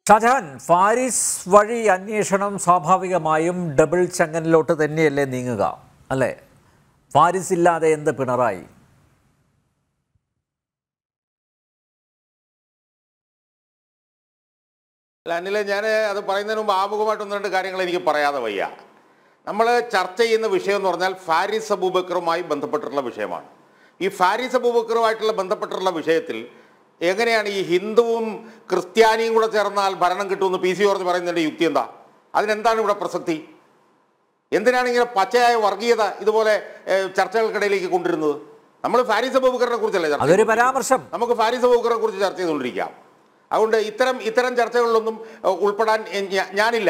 ഷാജഹാൻ, ഫാരിസ് വഴി അന്വേഷണം സ്വാഭാവികമായും ഡബിൾ ചങ്ങലിലോട്ട് തന്നെയല്ലേ നീങ്ങുക, അല്ലേ? ഫാരിസ് ഇല്ലാതെ എന്ത് പിണറായി? അനിലെ, ഞാൻ അത് പറയുന്നതിന് മുമ്പ് ആമുഖമായിട്ട് ഒന്ന് രണ്ട് കാര്യങ്ങൾ എനിക്ക് പറയാതെ വയ്യ. നമ്മൾ ചർച്ച ചെയ്യുന്ന വിഷയം എന്ന് പറഞ്ഞാൽ ഫാരിസ് അബൂബക്കറുമായി ബന്ധപ്പെട്ടിട്ടുള്ള വിഷയമാണ്. ഈ ഫാരിസ് അബൂബക്കറുമായിട്ടുള്ള ബന്ധപ്പെട്ടിട്ടുള്ള വിഷയത്തിൽ എങ്ങനെയാണ് ഈ ഹിന്ദുവും ക്രിസ്ത്യാനിയും കൂടെ ചേർന്നാൽ ഭരണം കിട്ടുമെന്ന് പി സി ജോർജ് പറയുന്നതിൻ്റെ യുക്തി എന്താ? അതിനെന്താണ് ഇവിടെ പ്രസക്തി? എന്തിനാണ് ഇങ്ങനെ പച്ചയായ വർഗീയത ഇതുപോലെ ചർച്ചകൾക്കിടയിലേക്ക് കൊണ്ടുവരുന്നത്? നമ്മൾ ഫാരിസ് അബൂബക്കറിനെ കുറിച്ചല്ലേ അതൊരു പരാമർശം. നമുക്ക് ഫാരിസ് അബൂബക്കറിനെ കുറിച്ച് ചർച്ച ചെയ്തുകൊണ്ടിരിക്കാം. അതുകൊണ്ട് ഇത്തരം ചർച്ചകളിലൊന്നും ഉൾപ്പെടാൻ ഞാനില്ല.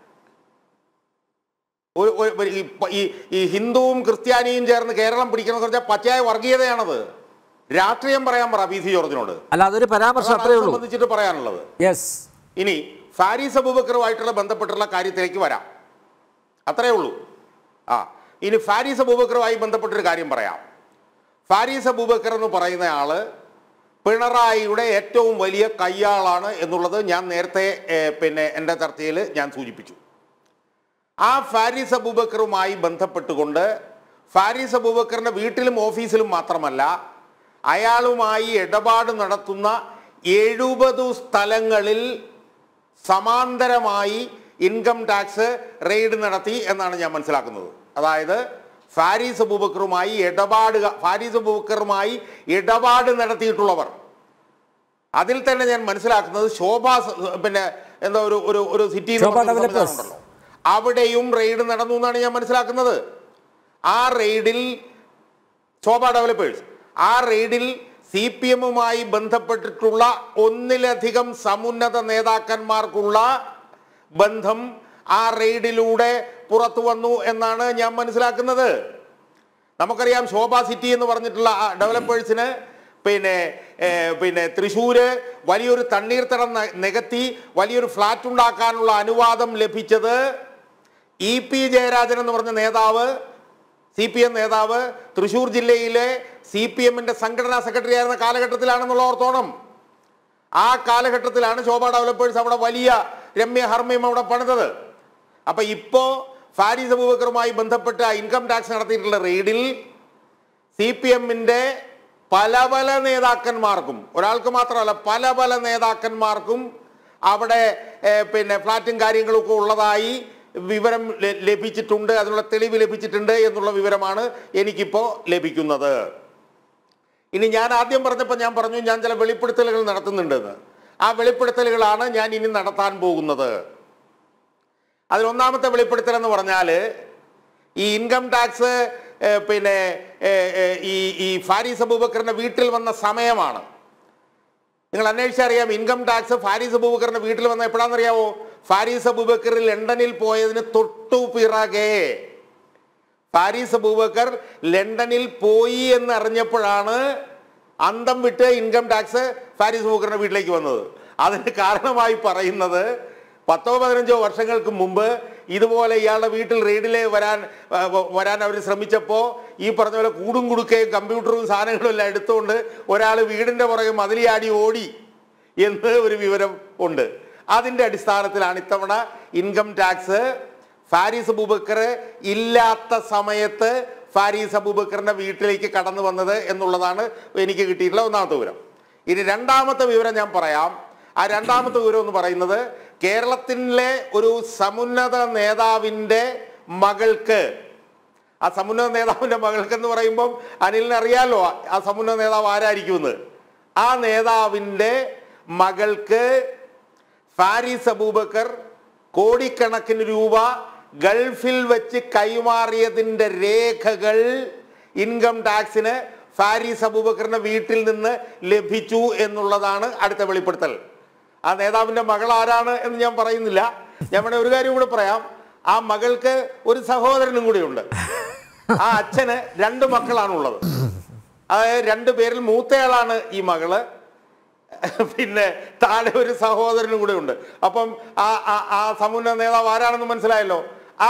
ഈ ഹിന്ദുവും ക്രിസ്ത്യാനിയും ചേർന്ന് കേരളം പിടിക്കണം എന്ന് പറഞ്ഞാൽ പച്ചയായ വർഗീയതയാണത്. രാഷ്ട്രീയം പറയാൻ പറ പി സി ജോർജിനോട്. അല്ല, അതൊരു പരാമർശം സംബന്ധിച്ചിട്ട് പറയാനുള്ളത്. ഇനി ഫാരിസ് അബൂബക്കറുമായിട്ടുള്ള ബന്ധപ്പെട്ടുള്ള കാര്യത്തിലേക്ക് വരാം. അത്രയേ ഉള്ളൂ. ഇനി ഫാരിസ് അബൂബക്കറുമായി ബന്ധപ്പെട്ടൊരു കാര്യം പറയാം. ഫാരിസ് അബൂബക്കർ എന്ന് പറയുന്ന ആള് പിണറായിയുടെ ഏറ്റവും വലിയ കയ്യാളാണ് എന്നുള്ളത് ഞാൻ നേരത്തെ എൻ്റെ ചർച്ചയിൽ ഞാൻ സൂചിപ്പിച്ചു. ആ ഫാരിസ് അബൂബക്കറുമായി ബന്ധപ്പെട്ടുകൊണ്ട് ഫാരിസ് അബൂബക്കറിൻ്റെ വീട്ടിലും ഓഫീസിലും മാത്രമല്ല, അയാളുമായി ഇടപാട് നടത്തുന്ന 70 സ്ഥലങ്ങളിൽ സമാന്തരമായി ഇൻകം ടാക്സ് റെയ്ഡ് നടത്തി എന്നാണ് ഞാൻ മനസ്സിലാക്കുന്നത്. അതായത് ഫാരിസ് അബൂബക്കറുമായി ഇടപാട് നടത്തിയിട്ടുള്ളവർ, അതിൽ തന്നെ ഞാൻ മനസ്സിലാക്കുന്നത് ഒരു സിറ്റി ഉണ്ടല്ലോ, അവിടെയും റെയ്ഡ് നടന്നു എന്നാണ് ഞാൻ മനസ്സിലാക്കുന്നത്. ആ റെയ്ഡിൽ ശോഭ ഡെവലപ്പേഴ്സ്, ആ റെയ്ഡിൽ CPM-മായി ബന്ധപ്പെട്ടിട്ടുള്ള ഒന്നിലധികം സമുന്നത നേതാക്കന്മാർക്കുള്ള ബന്ധം ആ റെയ്ഡിലൂടെ പുറത്തു വന്നു എന്നാണ് ഞാൻ മനസ്സിലാക്കുന്നത്. നമുക്കറിയാം, ശോഭ സിറ്റി എന്ന് പറഞ്ഞിട്ടുള്ള ഡെവലപ്പേഴ്സിന് തൃശ്ശൂര് വലിയൊരു തണ്ണീർത്തടം നികത്തി വലിയൊരു ഫ്ലാറ്റ് ഉണ്ടാക്കാനുള്ള അനുവാദം ലഭിച്ചത് EP ജയരാജൻ എന്ന് പറഞ്ഞ നേതാവ്, CPM നേതാവ്, തൃശ്ശൂർ ജില്ലയിലെ CPM-ന്റെ സംഘടനാ സെക്രട്ടറി ആയിരുന്ന കാലഘട്ടത്തിലാണെന്നുള്ള ഓർത്തോണം. ആ കാലഘട്ടത്തിലാണ് ശോഭ ഡെവലപ്പേഴ്സ് അവിടെ വലിയ രമ്യ ഹർമ്മ്യം അവിടെ പണിതത്. അപ്പൊ ഇപ്പോ ഫാരിസ് അബൂബക്കറുമായി ബന്ധപ്പെട്ട ഇൻകം ടാക്സ് നടത്തിയിട്ടുള്ള റെയ്ഡിൽ CPM-ന്റെ പല നേതാക്കന്മാർക്കും, ഒരാൾക്ക് മാത്രമല്ല പല നേതാക്കന്മാർക്കും അവിടെ ഫ്ലാറ്റും കാര്യങ്ങളൊക്കെ ഉള്ളതായി വിവരം ലഭിച്ചിട്ടുണ്ട്, അതിനുള്ള തെളിവ് ലഭിച്ചിട്ടുണ്ട് എന്നുള്ള വിവരമാണ് എനിക്കിപ്പോൾ ലഭിക്കുന്നത്. ഇനി ഞാൻ ആദ്യം പറഞ്ഞപ്പോൾ ഞാൻ പറഞ്ഞു ഞാൻ ചില വെളിപ്പെടുത്തലുകൾ നടത്തുന്നുണ്ടെന്ന്. ആ വെളിപ്പെടുത്തലുകളാണ് ഞാൻ ഇനി നടത്താൻ പോകുന്നത്. അതിലൊന്നാമത്തെ വെളിപ്പെടുത്തൽ എന്ന് പറഞ്ഞാൽ ഈ ഇൻകം ടാക്സ് ഈ ഫാരിസ് അബൂബക്കറിന്റെ വീട്ടിൽ വന്ന സമയമാണ്. നിങ്ങൾ അന്വേഷിച്ചറിയാം, ഇൻകം ടാക്സ് ഫാരിസ് അബൂബക്കറിന്റെ വീട്ടിൽ വന്ന എപ്പോഴാണെന്നറിയാവോ? ഫാരിസ് അബൂബക്കർ ലണ്ടനിൽ പോയതിന് തൊട്ടു പിറകെ, ഫാരിസ് അബൂബക്കർ ലണ്ടനിൽ പോയി എന്ന് അറിഞ്ഞപ്പോഴാണ് അന്തം വിട്ട് ഇൻകം ടാക്സ് ഫാരിസ് അബൂബക്കറിന്റെ വീട്ടിലേക്ക് വന്നത്. അതിന് കാരണമായി പറയുന്നത് 10-15 വർഷങ്ങൾക്ക് മുമ്പ് ഇതുപോലെ ഇയാളുടെ വീട്ടിൽ റെയ്ഡിലെ വരാൻ അവർ ശ്രമിച്ചപ്പോൾ ഈ പറഞ്ഞ പോലെ കൂടും കുടുക്കയും കമ്പ്യൂട്ടറും സാധനങ്ങളും എല്ലാം എടുത്തുകൊണ്ട് ഒരാൾ വീടിൻ്റെ പുറകെ മതിലിയാടി ഓടി എന്ന് ഒരു വിവരം ഉണ്ട്. അതിൻ്റെ അടിസ്ഥാനത്തിലാണ് ഇത്തവണ ഇൻകം ടാക്സ് ഫാരിസ് അബൂബക്കർ ഇല്ലാത്ത സമയത്ത് ഫാരിസ് അബൂബക്കറിൻ്റെ വീട്ടിലേക്ക് കടന്നു വന്നത് എന്നുള്ളതാണ് എനിക്ക് കിട്ടിയിട്ടുള്ള ഒന്നാമത്തെ വിവരം. ഇനി രണ്ടാമത്തെ വിവരം ഞാൻ പറയാം. ആ രണ്ടാമത്തെ വിവരം എന്ന് പറയുന്നത് കേരളത്തിലെ ഒരു സമുന്നത നേതാവിൻ്റെ മകൾക്ക്, ആ സമുന്നത നേതാവിൻ്റെ മകൾക്ക് എന്ന് പറയുമ്പം അനിലിന് അറിയാലോ ആ സമുന്നത നേതാവ് ആരായിരിക്കുമെന്ന്. ആ നേതാവിൻ്റെ മകൾക്ക് ഫാരിസ് അബൂബക്കർ കോടിക്കണക്കിന് രൂപ ഗൾഫിൽ വെച്ച് കൈമാറിയതിൻ്റെ രേഖകൾ ഇൻകം ടാക്സിന് ഫാരിസ് അബൂബക്കറിന്റെ വീട്ടിൽ നിന്ന് ലഭിച്ചു എന്നുള്ളതാണ് അടുത്ത വെളിപ്പെടുത്തൽ. ആ നേതാവിൻ്റെ മകൾ ആരാണ് എന്ന് ഞാൻ പറയുന്നില്ല. ഞാൻ ഇവിടെ ഒരു കാര്യം കൂടെ പറയാം. ആ മകൾക്ക് ഒരു സഹോദരനും കൂടിയുണ്ട്. ആ അച്ഛന് 2 മക്കളാണുള്ളത്. അതായത് 2 പേരിൽ മൂത്തയാളാണ് ഈ മകള്, താഴെ ഒരു സഹോദരനും കൂടെ ഉണ്ട്. അപ്പം ആ സമുന്നത നേതാവ് ആരാണെന്ന് മനസ്സിലായല്ലോ. ആ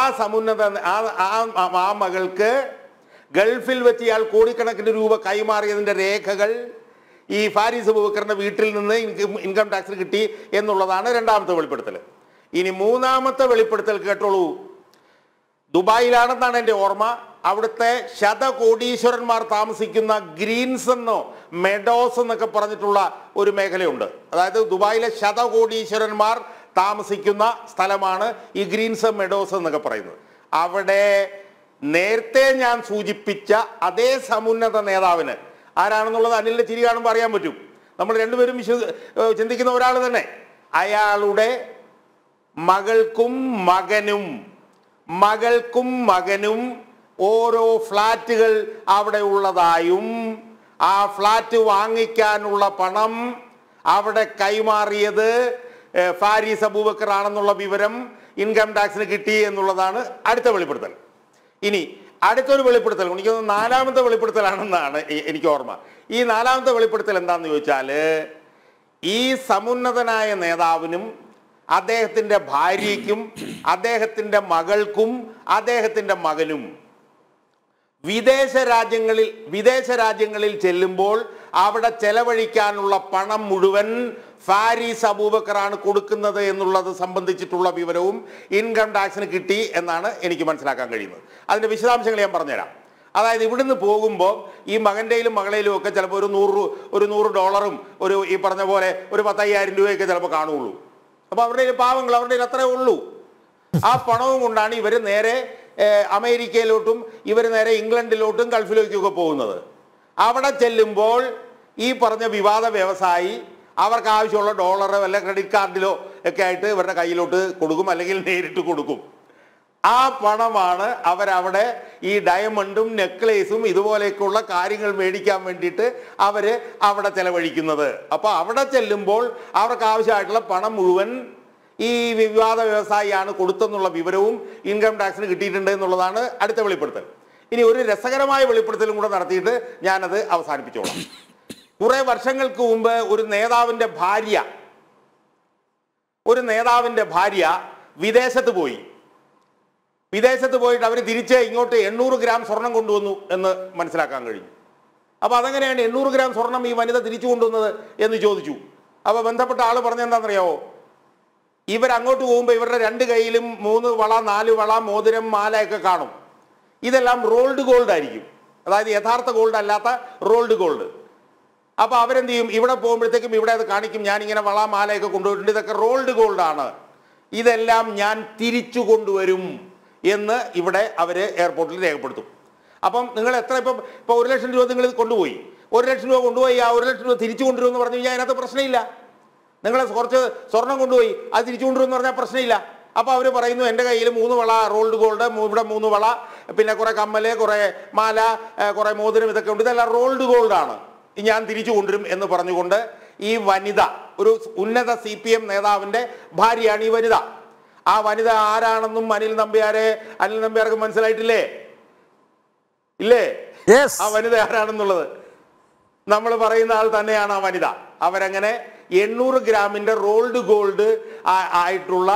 മകൾക്ക് ഗൾഫിൽ വെച്ച് ഇയാൾ കോടിക്കണക്കിന് രൂപ കൈമാറിയതിൻ്റെ രേഖകൾ ഈ ഫാരിസ് അബൂബക്കറിന്റെ വീട്ടിൽ നിന്ന് ഇൻകം ടാക്സ് കിട്ടി എന്നുള്ളതാണ് രണ്ടാമത്തെ വെളിപ്പെടുത്തൽ. ഇനി മൂന്നാമത്തെ വെളിപ്പെടുത്തൽ കേട്ടോളൂ. ദുബായിലാണെന്നാണ് എൻ്റെ ഓർമ്മ. അവിടുത്തെ ശതകോടീശ്വരന്മാർ താമസിക്കുന്ന ഗ്രീൻസ് എന്നോ മെഡോസ് എന്നൊക്കെ പറഞ്ഞിട്ടുള്ള ഒരു മേഖലയുണ്ട്. അതായത് ദുബായിലെ ശതകോടീശ്വരന്മാർ താമസിക്കുന്ന സ്ഥലമാണ് ഈ ഗ്രീൻസ് മെഡോസ് എന്നൊക്കെ പറയുന്നത്. അവിടെ നേരത്തെ ഞാൻ സൂചിപ്പിച്ച അതേ സമുന്നത നേതാവിന് ആരാണെന്നുള്ളത് അനിലിന്റെ ചിരി കാണുമ്പോൾ അറിയാൻ പറ്റും. നമ്മൾ രണ്ടുപേരും ചിന്തിക്കുന്ന ഒരാൾ തന്നെ. അയാളുടെ മകൾക്കും മകനും ഓരോ ഫ്ലാറ്റുകൾ അവിടെ ഉള്ളതായും ആ ഫ്ലാറ്റ് വാങ്ങിക്കാനുള്ള പണം അവിടെ കൈമാറിയത് ഫാരിസ് അബൂബക്കർ ആണെന്നുള്ള വിവരം ഇൻകം ടാക്സിന് കിട്ടി എന്നുള്ളതാണ് അടുത്ത വെളിപ്പെടുത്തൽ. ഇനി അടുത്തൊരു വെളിപ്പെടുത്തൽ, എനിക്കൊന്ന് നാലാമത്തെ വെളിപ്പെടുത്തലാണെന്നാണ് എനിക്ക് ഓർമ്മ. ഈ നാലാമത്തെ വെളിപ്പെടുത്തൽ എന്താണെന്ന് ചോദിച്ചാൽ, ഈ സമുന്നതനായ നേതാവിനും അദ്ദേഹത്തിൻ്റെ ഭാര്യയ്ക്കും അദ്ദേഹത്തിൻ്റെ മകൾക്കും അദ്ദേഹത്തിൻ്റെ മകനും വിദേശ രാജ്യങ്ങളിൽ ചെല്ലുമ്പോൾ അവിടെ ചെലവഴിക്കാനുള്ള പണം മുഴുവൻ ഫാരിസ് അബൂബക്കറാണ് കൊടുക്കുന്നത് എന്നുള്ളത് സംബന്ധിച്ചിട്ടുള്ള വിവരവും ഇൻകം ടാക്സിന് കിട്ടി എന്നാണ് എനിക്ക് മനസ്സിലാക്കാൻ കഴിയുന്നത്. അതിൻ്റെ വിശദാംശങ്ങൾ ഞാൻ പറഞ്ഞുതരാം. അതായത് ഇവിടുന്ന് പോകുമ്പോൾ ഈ മകൻ്റെയിലും മകളയിലും ഒക്കെ ചിലപ്പോൾ ഒരു $100 ഒരു ഈ പറഞ്ഞ പോലെ ഒരു 10,000 രൂപയൊക്കെ ചിലപ്പോൾ കാണുകയുള്ളൂ. അപ്പോൾ അവരുടെ പാവങ്ങൾ അവരുടെ അത്രേ ഉള്ളൂ. ആ പണവും കൊണ്ടാണ് ഇവർ നേരെ അമേരിക്കയിലോട്ടും ഇവർ നേരെ ഇംഗ്ലണ്ടിലോട്ടും ഗൾഫിലേക്കൊക്കെ പോകുന്നത്. അവിടെ ചെല്ലുമ്പോൾ ഈ പറഞ്ഞ വിവാദ വ്യവസായി അവർക്ക് ആവശ്യമുള്ള ഡോളറോ അല്ല ക്രെഡിറ്റ് കാർഡിലോ ഒക്കെ ആയിട്ട് ഇവരുടെ കയ്യിലോട്ട് കൊടുക്കും, അല്ലെങ്കിൽ നേരിട്ട് കൊടുക്കും. ആ പണമാണ് അവരവിടെ ഈ ഡയമണ്ടും നെക്ലേസും ഇതുപോലെയൊക്കെയുള്ള കാര്യങ്ങൾ മേടിക്കാൻ വേണ്ടിയിട്ട് അവർ അവിടെ ചെലവഴിക്കുന്നത്. അപ്പോൾ അവിടെ ചെല്ലുമ്പോൾ അവർക്ക് ആവശ്യമായിട്ടുള്ള പണം മുഴുവൻ ഈ വിവാദ വ്യവസായിയാണ് കൊടുത്തെന്നുള്ള വിവരവും ഇൻകം ടാക്സിന് കിട്ടിയിട്ടുണ്ട് എന്നുള്ളതാണ് അടുത്ത വെളിപ്പെടുത്തൽ. ഇനി ഒരു രസകരമായ വെളിപ്പെടുത്തലും കൂടെ നടത്തിയിട്ട് ഞാനത് അവസാനിപ്പിച്ചോളാം. കുറെ വർഷങ്ങൾക്ക് മുമ്പ് ഒരു നേതാവിൻ്റെ ഭാര്യ വിദേശത്ത് പോയിട്ട് അവർ തിരിച്ച് ഇങ്ങോട്ട് 800 ഗ്രാം സ്വർണം കൊണ്ടുവന്നു എന്ന് മനസ്സിലാക്കാൻ കഴിഞ്ഞു. അപ്പോൾ അതെങ്ങനെയാണ് 800 ഗ്രാം സ്വർണം ഈ വനിത തിരിച്ചു കൊണ്ടുവന്നത് എന്ന് ചോദിച്ചു. അപ്പോൾ ബന്ധപ്പെട്ട ആൾ പറഞ്ഞെന്താണെന്നറിയാവോ? ഇവരങ്ങോട്ട് പോകുമ്പോൾ ഇവരുടെ 2 കൈയിലും 3 വള 4 വള മോതിരം മാലയൊക്കെ കാണും. ഇതെല്ലാം റോൾഡ് ഗോൾഡ് ആയിരിക്കും, അതായത് യഥാർത്ഥ ഗോൾഡ് അല്ലാത്ത റോൾഡ് ഗോൾഡ്. അപ്പോൾ അവരെന്ത് ചെയ്യും? ഇവിടെ പോകുമ്പോഴത്തേക്കും ഇവിടെ അത് കാണിക്കും, ഞാനിങ്ങനെ വള മാലയൊക്കെ കൊണ്ടുപോയിട്ടുണ്ട്, ഇതൊക്കെ റോൾഡ് ഗോൾഡാണ്, ഇതെല്ലാം ഞാൻ തിരിച്ചു കൊണ്ടുവരും എന്ന് ഇവിടെ അവർ എയർപോർട്ടിൽ രേഖപ്പെടുത്തും. അപ്പം നിങ്ങൾ എത്ര ഇപ്പോൾ 1 ലക്ഷം രൂപ നിങ്ങൾ കൊണ്ടുപോയി, 1 ലക്ഷം രൂപ കൊണ്ടുപോയി ആ 1 ലക്ഷം രൂപ തിരിച്ചു കൊണ്ടുവരുമെന്ന് പറഞ്ഞു കഴിഞ്ഞാൽ അതിനകത്ത് പ്രശ്നമില്ല. നിങ്ങൾ കുറച്ച് സ്വർണം കൊണ്ടുപോയി അത് തിരിച്ചു കൊണ്ടുവരുമെന്ന് പറഞ്ഞാൽ പ്രശ്നമില്ല. അപ്പോൾ അവർ പറയുന്നു എൻ്റെ കയ്യിൽ 3 വള റോൾഡ് ഗോൾഡ്, ഇവിടെ 3 വള, പിന്നെ കുറേ കമ്മല്, കുറേ മാല, കുറേ മോതിരം, ഇതൊക്കെ ഉണ്ട്, ഇതെല്ലാം റോൾഡ് ഗോൾഡാണ്, ഞാൻ തിരിച്ചു കൊണ്ടുവരും എന്ന് പറഞ്ഞുകൊണ്ട് ഈ വനിത, ഒരു ഉന്നത CPM നേതാവിൻ്റെ ഭാര്യയാണ് ഈ വനിത. ആ വനിത ആരാണെന്നും അനിൽ നമ്പ്യാർക്ക് മനസ്സിലായിട്ടില്ലേ? ഇല്ലേ? ആ വനിത ആരാണെന്നുള്ളത് നമ്മൾ പറയുന്ന ആൾ തന്നെയാണ് ആ വനിത. അവരങ്ങനെ 800 ഗ്രാമിൻ്റെ റോൾഡ് ഗോൾഡ് ആയിട്ടുള്ള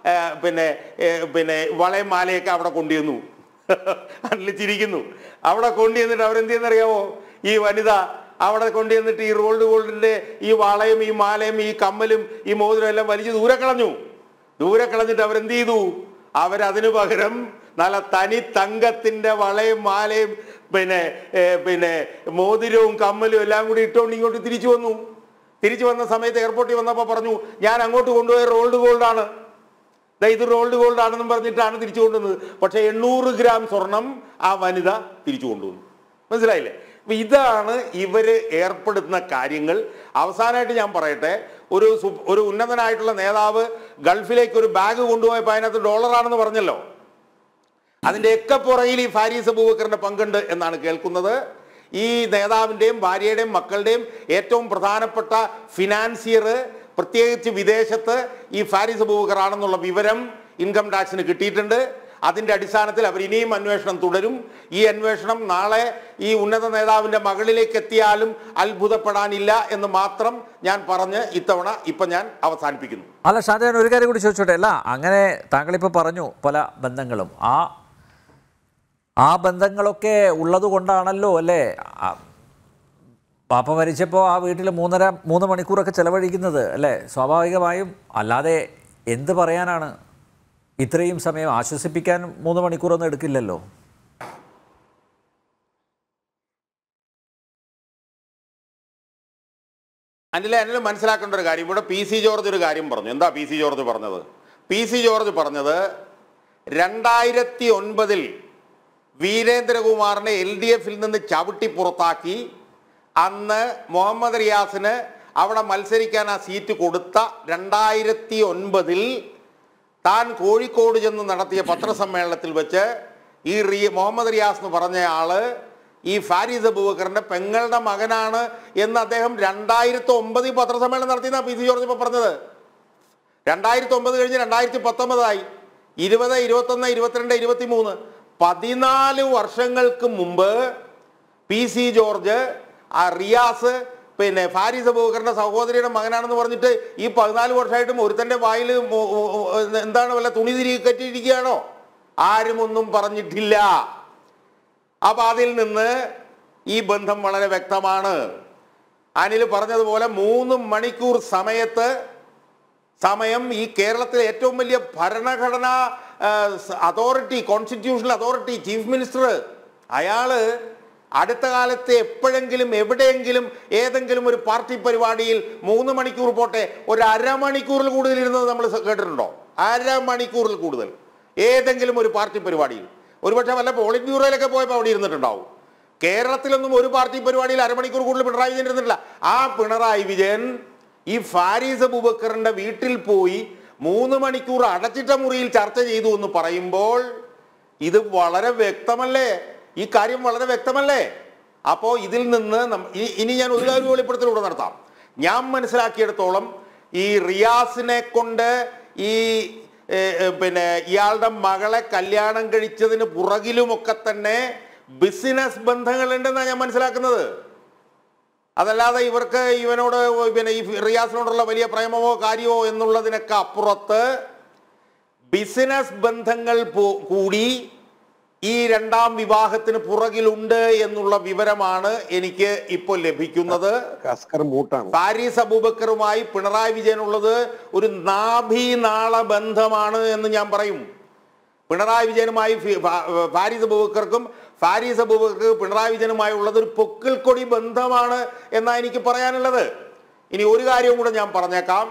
പിന്നെ വളയും മാലയൊക്കെ അവിടെ കൊണ്ടുവന്നു. അനിൽ ചിരിക്കുന്നു. അവിടെ കൊണ്ടുവന്നിട്ട് അവരെന്ത് ചെയ്യുന്നറിയാമോ? ഈ വനിത അവിടെ കൊണ്ടുവന്നിട്ട് ഈ റോൾഡ് ഗോൾഡിൻ്റെ ഈ വളയും ഈ മാലയും ഈ കമ്മലും ഈ മോതിരം എല്ലാം വലിച്ച് ദൂരെ കളഞ്ഞിട്ട് അവരെന്ത് ചെയ്തു? അവരതിനു പകരം നല്ല തനി തങ്കത്തിൻ്റെ വളയും മാലയും പിന്നെ മോതിരവും കമ്മലും എല്ലാം കൂടി ഇട്ടുകൊണ്ട് ഇങ്ങോട്ട് തിരിച്ചു വന്ന സമയത്ത് എയർപോർട്ടിൽ വന്നപ്പോൾ പറഞ്ഞു, ഞാൻ അങ്ങോട്ട് കൊണ്ടുപോയ റോൾഡ് ഗോൾഡാണ്, ഇത് റോൾഡ് ഗോൾഡ് ആണെന്നും പറഞ്ഞിട്ടാണ് തിരിച്ചു കൊണ്ടുവന്നത്. പക്ഷേ 800 ഗ്രാം സ്വർണം ആ വനിത തിരിച്ചു കൊണ്ടുവന്നു. മനസ്സിലായില്ലേ? അപ്പം ഇതാണ് ഇവർ ഏർപ്പെടുത്തുന്ന കാര്യങ്ങൾ. അവസാനമായിട്ട് ഞാൻ പറയട്ടെ, ഒരു ഉന്നതനായിട്ടുള്ള നേതാവ് ഗൾഫിലേക്ക് ഒരു ബാഗ് കൊണ്ടുപോയപ്പോൾ അതിനകത്ത് ഡോളറാണെന്ന് പറഞ്ഞല്ലോ. അതിൻ്റെയൊക്കെ പുറകിൽ ഈ ഫാരിസ് അബൂബക്കറിൻ്റെ പങ്കുണ്ട് എന്നാണ് കേൾക്കുന്നത്. ഈ നേതാവിൻ്റെയും ഭാര്യയുടെയും മക്കളുടെയും ഏറ്റവും പ്രധാനപ്പെട്ട ഫിനാൻസിയർ പ്രത്യേകിച്ച് വിദേശത്ത് ഈ ഫാരിസ് അബൂബക്കർ ആണെന്നുള്ള വിവരം ഇൻകം ടാക്സിന് കിട്ടിയിട്ടുണ്ട്. അതിൻ്റെ അടിസ്ഥാനത്തിൽ അവർ ഇനിയും അന്വേഷണം തുടരും. ഈ അന്വേഷണം നാളെ ഈ ഉന്നത നേതാവിൻ്റെ മകളിലേക്ക് എത്തിയാലും അത്ഭുതപ്പെടാനില്ല എന്ന് മാത്രം ഞാൻ പറഞ്ഞ് ഇപ്പം ഞാൻ അവസാനിപ്പിക്കുന്നു. അല്ല ഷാജഹാൻ, ഒരു കാര്യം കൂടി ചോദിച്ചോട്ടെ. അല്ല, അങ്ങനെ താങ്കളിപ്പോൾ പറഞ്ഞു പല ബന്ധങ്ങളും, ആ ബന്ധങ്ങളൊക്കെ ഉള്ളത് കൊണ്ടാണല്ലോ അല്ലേ പാപ്പ മരിച്ചപ്പോൾ ആ വീട്ടിൽ 3 മണിക്കൂറൊക്കെ ചിലവഴിക്കുന്നത് അല്ലേ? സ്വാഭാവികമായും അല്ലാതെ എന്ത് പറയാനാണ്? ഇത്രയും സമയം ആശ്വസിപ്പിക്കാൻ 3 മണിക്കൂറൊന്നും എടുക്കില്ലല്ലോ. അനിൽ മനസ്സിലാക്കേണ്ട ഒരു കാര്യം, ഇവിടെ PC ജോർജ് ഒരു കാര്യം പറഞ്ഞു. എന്താ PC ജോർജ് പറഞ്ഞത്? PC ജോർജ് പറഞ്ഞത് 2009 വീരേന്ദ്രകുമാറിനെ LDF-ൽ നിന്ന് ചവിട്ടി പുറത്താക്കി അന്ന് മുഹമ്മദ് റിയാസിന് അവിടെ മത്സരിക്കാൻ ആ സീറ്റ് കൊടുത്ത 2009 താൻ കോഴിക്കോട് ചെന്ന് നടത്തിയ പത്രസമ്മേളനത്തിൽ വെച്ച് ഈ മുഹമ്മദ് റിയാസ് എന്ന് പറഞ്ഞ ആള് ഈ ഫാരിസ് അബൂബക്കറിന്റെ പെങ്ങളുടെ മകനാണ് എന്ന് അദ്ദേഹം 2009 പത്രസമ്മേളനം നടത്തിയെന്നാ PC ജോർജ് ഇപ്പൊ പറഞ്ഞത്. 2009 കഴിഞ്ഞ് 2019 20, 21, 22, 23 14 വർഷങ്ങൾക്ക് മുമ്പ് PC ജോർജ് ആ റിയാസ് പിന്നെ ഫാരിസ് അബൂബക്കറിന്റെ സഹോദരിയുടെ മകനാണെന്ന് പറഞ്ഞിട്ട് ഈ 14 വർഷമായിട്ടും ഒരുത്തന്റെ വായിൽ എന്താണ് വല്ല തുണി തിരികെ കെട്ടിയിരിക്കുകയാണോ? ആരും ഒന്നും പറഞ്ഞിട്ടില്ല. അപ്പൊ അതിൽ നിന്ന് ഈ ബന്ധം വളരെ വ്യക്തമാണ്. അനിൽ പറഞ്ഞതുപോലെ 3 മണിക്കൂർ സമയം ഈ കേരളത്തിലെ ഏറ്റവും വലിയ ഭരണഘടനാ authority, constitutional authority chief minister, അയാള് അടുത്ത കാലത്ത് എപ്പോഴെങ്കിലും എവിടെയെങ്കിലും ഏതെങ്കിലും ഒരു പാർട്ടി പരിപാടിയിൽ 3 മണിക്കൂർ പോട്ടെ ഒരു അരമണിക്കൂറിൽ കൂടുതൽ ഇരുന്നത് നമ്മൾ കേട്ടിട്ടുണ്ടോ? അരമണിക്കൂറിൽ കൂടുതൽ ഏതെങ്കിലും ഒരു പാർട്ടി പരിപാടിയിൽ, ഒരുപക്ഷെ വല്ല പോളിറ്റ് ബ്യൂറോയിലൊക്കെ പോയപ്പോൾ അവിടെ ഇരുന്നിട്ടുണ്ടാവും. കേരളത്തിലൊന്നും ഒരു പാർട്ടി പരിപാടിയിൽ അരമണിക്കൂർ കൂടുതൽ പിണറായി വിജയൻ ഇരുന്നിട്ടില്ല. ആ പിണറായി വിജയൻ ഈ ഫാരിസ് അബൂബക്കറിന്റെ വീട്ടിൽ പോയി 3 മണിക്കൂർ അടച്ചിട്ട മുറിയിൽ ചർച്ച ചെയ്തു എന്ന് പറയുമ്പോൾ ഇത് വളരെ വ്യക്തമല്ലേ? ഈ കാര്യം വളരെ വ്യക്തമല്ലേ? അപ്പോൾ ഇതിൽ നിന്ന് ഇനി ഞാൻ ഒരു കാര്യം വെളിപ്പെടുത്തലൂടെ നടത്താം. ഞാൻ മനസ്സിലാക്കിയെടുത്തോളം ഈ റിയാസിനെ കൊണ്ട് ഈ പിന്നെ ഇയാളുടെ മകളെ കല്യാണം കഴിച്ചതിന് പുറകിലുമൊക്കെ തന്നെ ബിസിനസ് ബന്ധങ്ങളുണ്ടെന്നാണ് ഞാൻ മനസ്സിലാക്കുന്നത്. അതല്ലാതെ ഇവർക്ക് ഇവനോട് പിന്നെ ഈ റിയാസിനോടുള്ള വലിയ പ്രേമമോ കാര്യമോ എന്നുള്ളതിനൊക്കെ അപ്പുറത്ത് ബിസിനസ് ബന്ധങ്ങൾ കൂടി ഈ രണ്ടാം വിവാഹത്തിന് പുറകിലുണ്ട് എന്നുള്ള വിവരമാണ് എനിക്ക് ഇപ്പോൾ ലഭിക്കുന്നത്. ഫാരിസ് അബൂബക്കറുമായി പിണറായി വിജയനുള്ളത് ഒരു നാഭീനാള ബന്ധമാണ് എന്ന് ഞാൻ പറയും. പിണറായി വിജയനുമായി ഫാരിസ് അബൂബക്കർക്കും ഫാരിസ് അബൂബക്കർക്ക് പിണറായി വിജയനുമായി ഉള്ളത് ഒരു പൊക്കിൾക്കൊടി ബന്ധമാണ് എന്നാണ് എനിക്ക് പറയാനുള്ളത്. ഇനി ഒരു കാര്യവും കൂടെ ഞാൻ പറഞ്ഞേക്കാം.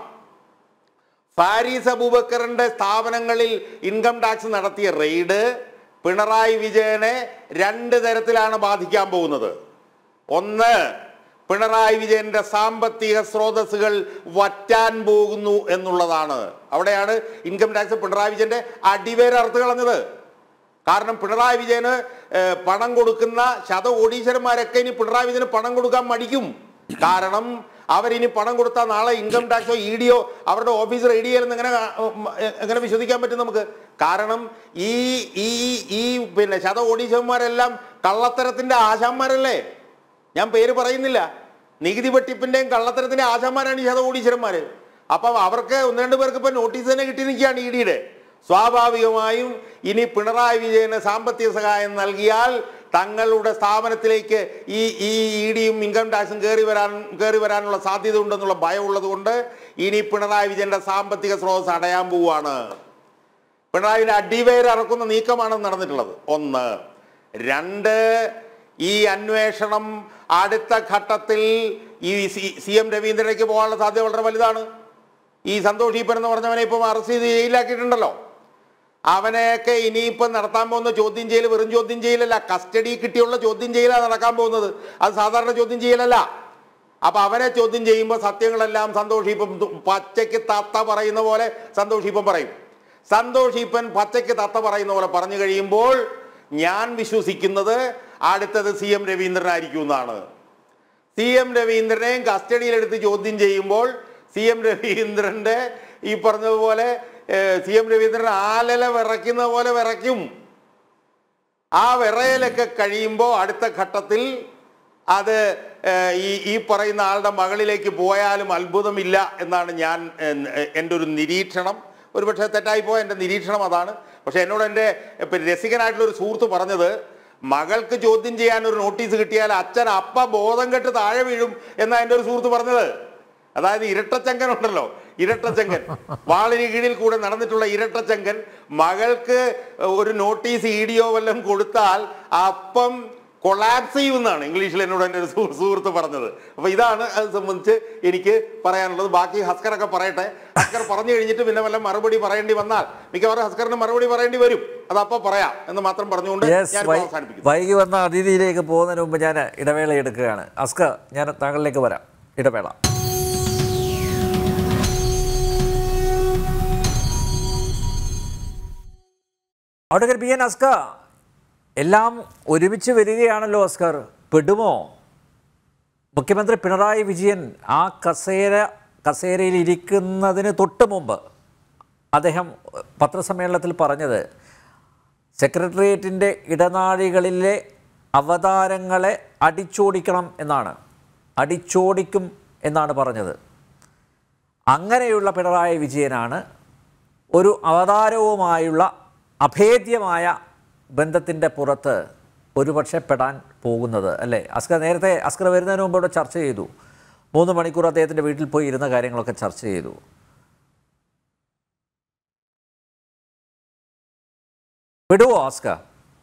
ഫാരിസ് അബൂബക്കറിന്റെ സ്ഥാപനങ്ങളിൽ ഇൻകം ടാക്സ് നടത്തിയ റെയ്ഡ് പിണറായി വിജയനെ 2 തരത്തിലാണ് ബാധിക്കാൻ പോകുന്നത്. ഒന്ന്, പിണറായി വിജയന്റെ സാമ്പത്തിക സ്രോതസ്സുകൾ വറ്റാൻ പോകുന്നു എന്നുള്ളതാണ്. അവിടെയാണ് ഇൻകം ടാക്സ് പിണറായി വിജയന്റെ അടിവേര അറുത്ത് കളഞ്ഞത്. കാരണം പിണറായി വിജയന് പണം കൊടുക്കുന്ന കോടീശ്വരന്മാരൊക്കെ ഇനി പിണറായി വിജയന് പണം കൊടുക്കാൻ മടിക്കും. കാരണം അവരിനി പണം കൊടുത്താൽ നാളെ ഇൻകം ടാക്സോ EDയോ അവരുടെ ഓഫീസർ EDയെന്ന് എങ്ങനെ വിശ്വസിക്കാൻ പറ്റും നമുക്ക്? കാരണം ഈ പിന്നെ കോടീശ്വരന്മാരെല്ലാം കള്ളത്തരത്തിന്റെ ആശാന്മാരല്ലേ? ഞാൻ പേര് പറയുന്നില്ല. നികുതി വെട്ടിപ്പിന്റെയും കള്ളത്തരത്തിന്റെ ആശാന്മാരാണ് ഈ കോടീശ്വരന്മാര്. അപ്പം അവർക്ക് 1-2 പേർക്ക് ഇപ്പൊ നോട്ടീസ് തന്നെ കിട്ടി നിൽക്കുകയാണ് EDയുടെ. സ്വാഭാവികമായും ഇനി പിണറായി വിജയന് സാമ്പത്തിക സഹായം നൽകിയാൽ തങ്ങളുടെ സ്ഥാപനത്തിലേക്ക് ഈ EDയും ഇൻകം ടാക്സും കയറി വരാനുള്ള സാധ്യത ഉണ്ടെന്നുള്ള ഭയം ഉള്ളത് കൊണ്ട് ഇനി പിണറായി വിജയന്റെ സാമ്പത്തിക സ്രോതസ് അടയാൻ പോവുകയാണ്. പിണറായിയുടെ അടിവേര് ഇറക്കുന്ന നീക്കമാണ് നടന്നിട്ടുള്ളത്. 1. 2, ഈ അന്വേഷണം അടുത്ത ഘട്ടത്തിൽ ഈ CM രവീന്ദ്രനിലേക്ക് പോകാനുള്ള സാധ്യത വളരെ വലുതാണ്. ഈ സന്തോഷ് ഈപ്പൻ എന്ന് പറഞ്ഞവനെ ഇപ്പം അറസ്റ്റ് ചെയ്ത് ജയിലാക്കിയിട്ടുണ്ടല്ലോ. അവനെയൊക്കെ ഇനിയിപ്പം നടത്താൻ പോകുന്ന ചോദ്യം ചെയ്യൽ വെറും ചോദ്യം ചെയ്യലല്ല, കസ്റ്റഡി കിട്ടിയുള്ള ചോദ്യം ചെയ്യലാണ് നടക്കാൻ പോകുന്നത്. അത് സാധാരണ ചോദ്യം ചെയ്യലല്ല. അപ്പൊ അവനെ ചോദ്യം ചെയ്യുമ്പോൾ സത്യങ്ങളെല്ലാം സന്തോഷ് ഈപ്പൻ പച്ചയ്ക്ക് തത്ത പറയുന്ന പോലെ സന്തോഷ് ഈപ്പൻ പറയും. സന്തോഷ് ഈപ്പൻ പച്ചയ്ക്ക് തത്ത പറയുന്ന പോലെ പറഞ്ഞു കഴിയുമ്പോൾ ഞാൻ വിശ്വസിക്കുന്നത് അടുത്തത് CM രവീന്ദ്രനായിരിക്കും എന്നാണ്. CM രവീന്ദ്രനെയും കസ്റ്റഡിയിലെടുത്ത് ചോദ്യം ചെയ്യുമ്പോൾ CM രവീന്ദ്രന്റെ ഈ പറഞ്ഞതുപോലെ CM രവീന്ദ്രൻ ആലല വിറയ്ക്കുന്ന പോലെ വിറയ്ക്കും. ആ വിറയലൊക്കെ കഴിയുമ്പോൾ അടുത്ത ഘട്ടത്തിൽ അത് ഈ പറയുന്ന ആളുടെ മകളിലേക്ക് പോയാലും അത്ഭുതമില്ല എന്നാണ് എൻ്റെ ഒരു നിരീക്ഷണം. ഒരുപക്ഷെ തെറ്റായിപ്പോയ എൻ്റെ നിരീക്ഷണം അതാണ്. പക്ഷെ എന്നോട് എൻ്റെ രസികനായിട്ടുള്ളൊരു സുഹൃത്ത് പറഞ്ഞത്, മകൾക്ക് ചോദ്യം ചെയ്യാൻ ഒരു നോട്ടീസ് കിട്ടിയാൽ അച്ഛൻ അപ്പ ബോധം കെട്ട് താഴെ വീഴും എന്നാ എൻ്റെ ഒരു സുഹൃത്ത് പറഞ്ഞത്. അതായത് ഇരട്ടച്ചങ്കൻ ഉണ്ടല്ലോ, ഇരട്ടച്ചങ്കൻ, വാളിന് കീഴിൽ കൂടെ നടന്നിട്ടുള്ള ഇരട്ടച്ചങ്കൻ മകൾക്ക് ഒരു നോട്ടീസ് ഇഡിയോ വല്ലതും കൊടുത്താൽ അപ്പം കൊളാപ്സ് ചെയ്യുമെന്നാണ് ഇംഗ്ലീഷിൽ എന്നോട് എൻ്റെ ഒരു സുഹൃത്ത് പറഞ്ഞത്. അപ്പൊ ഇതാണ് അത് സംബന്ധിച്ച് എനിക്ക് പറയാനുള്ളത്. ബാക്കി ഹസ്കറൊക്കെ പറയട്ടെ. ഹസ്കർ പറഞ്ഞു കഴിഞ്ഞിട്ട് പിന്നെ വല്ല മറുപടി പറയേണ്ടി വന്നാൽ മിക്കവാറും ഹസ്കറിന് മറുപടി പറയേണ്ടി വരും. അത് അപ്പോൾ പറയാം എന്ന് മാത്രം പറഞ്ഞുകൊണ്ട് ഞാൻ അവസാനിപ്പിക്കുന്നു. വൈകി വന്ന അതിഥിയിലേക്ക് പോകുന്നതിന് മുമ്പ് ഞാൻ ഇടവേള എടുക്കുകയാണ്. ഹസ്കർ, ഞാൻ താങ്കളിലേക്ക് വരാം. ഇടവേള. അവിടെ പി എൻ അസ്കർ, എല്ലാം ഒരുമിച്ച് വരികയാണല്ലോ അസ്കർ. പെടുമോ? മുഖ്യമന്ത്രി പിണറായി വിജയൻ ആ കസേരയിൽ ഇരിക്കുന്നതിന് തൊട്ട് മുമ്പ് അദ്ദേഹം പത്രസമ്മേളനത്തിൽ പറഞ്ഞത് സെക്രട്ടേറിയറ്റിൻ്റെ ഇടനാഴികളിലെ അവതാരങ്ങളെ അടിച്ചോടിക്കണം എന്നാണ്, അടിച്ചോടിക്കും എന്നാണ് പറഞ്ഞത്. അങ്ങനെയുള്ള പിണറായി വിജയനാണ് ഒരു അവതാരവുമായുള്ള അഭേദ്യമായ ബന്ധത്തിൻ്റെ പുറത്ത് ഒരുപക്ഷെ പെടാൻ പോകുന്നത് അല്ലേ? അസ്കർ നേരത്തെ അസ്കർ വരുന്നതിന് മുമ്പ് ഇവിടെ ചർച്ച ചെയ്തു. 3 മണിക്കൂർ അദ്ദേഹത്തിൻ്റെ വീട്ടിൽ പോയി ഇരുന്ന കാര്യങ്ങളൊക്കെ ചർച്ച ചെയ്തു. വിടുവോ അസ്കർ?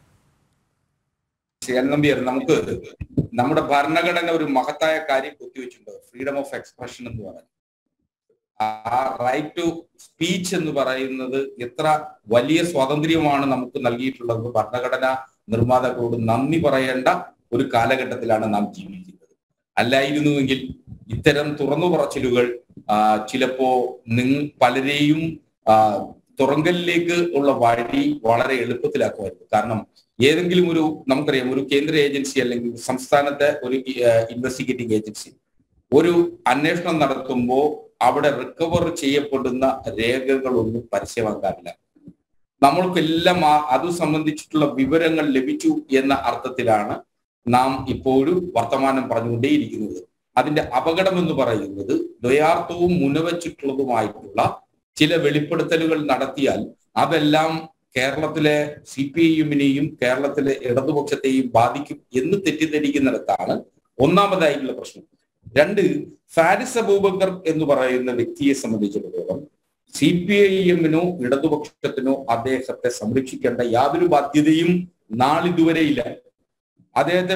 നമ്പ്യാർ, നമുക്ക് നമ്മുടെ ഭരണഘടന ഒരു മഹത്തായ കാര്യം കുത്തിവെച്ചിട്ടുണ്ട്, ഫ്രീഡം ഓഫ് എക്സ്പ്രഷൻ എന്ന് പറയുന്നത്. ആ റൈറ്റ് ടു സ്പീച്ച് എന്ന് പറയുന്നത് എത്ര വലിയ സ്വാതന്ത്ര്യമാണ് നമുക്ക് നൽകിയിട്ടുള്ളത്. ഭരണഘടന നിർമ്മാതാക്കളോട് നന്ദി പറയേണ്ട ഒരു കാലഘട്ടത്തിലാണ് നാം ജീവിക്കുന്നത്. അല്ലായിരുന്നുവെങ്കിൽ ഇത്തരം തുറന്നു പറച്ചിലുകൾ ചിലപ്പോ പലരെയും തുറങ്കലിലേക്ക് ഉള്ള വഴി വളരെ എളുപ്പത്തിലാക്കുമായിരുന്നു. കാരണം ഏതെങ്കിലും നമുക്കറിയാം, ഒരു കേന്ദ്ര ഏജൻസി അല്ലെങ്കിൽ സംസ്ഥാനത്തെ ഒരു ഇൻവെസ്റ്റിഗേറ്റിംഗ് ഏജൻസി ഒരു അന്വേഷണം നടത്തുമ്പോൾ അവിടെ റിക്കവർ ചെയ്യപ്പെടുന്ന രേഖകളൊന്നും പരസ്യമാക്കാറില്ല. നമ്മൾക്കെല്ലാം അത് സംബന്ധിച്ചിട്ടുള്ള വിവരങ്ങൾ ലഭിച്ചു എന്ന അർത്ഥത്തിലാണ് നാം ഇപ്പോഴും വർത്തമാനം പറഞ്ഞുകൊണ്ടേയിരിക്കുന്നത്. അതിന്റെ അപകടം എന്ന് പറയുന്നത് ദ്വയാർത്ഥവും മുനവച്ചിട്ടുള്ളതുമായിട്ടുള്ള ചില വെളിപ്പെടുത്തലുകൾ നടത്തിയാൽ അതെല്ലാം കേരളത്തിലെ CPIM-നെയും കേരളത്തിലെ ഇടതുപക്ഷത്തെയും ബാധിക്കും എന്ന് തെറ്റിദ്ധരിക്കുന്നിടത്താണ് ഒന്നാമതായിട്ടുള്ള പ്രശ്നം. 2, ഫാരിസ് അബൂബക്കർ എന്ന് പറയുന്ന വ്യക്തിയെ സംബന്ധിച്ചിടത്തോളം CPIM-നോ ഇടതുപക്ഷത്തിനോ അദ്ദേഹത്തെ സംരക്ഷിക്കേണ്ട യാതൊരു ബാധ്യതയും നാളിതുവരെ ഇല്ല. അദ്ദേഹത്തെ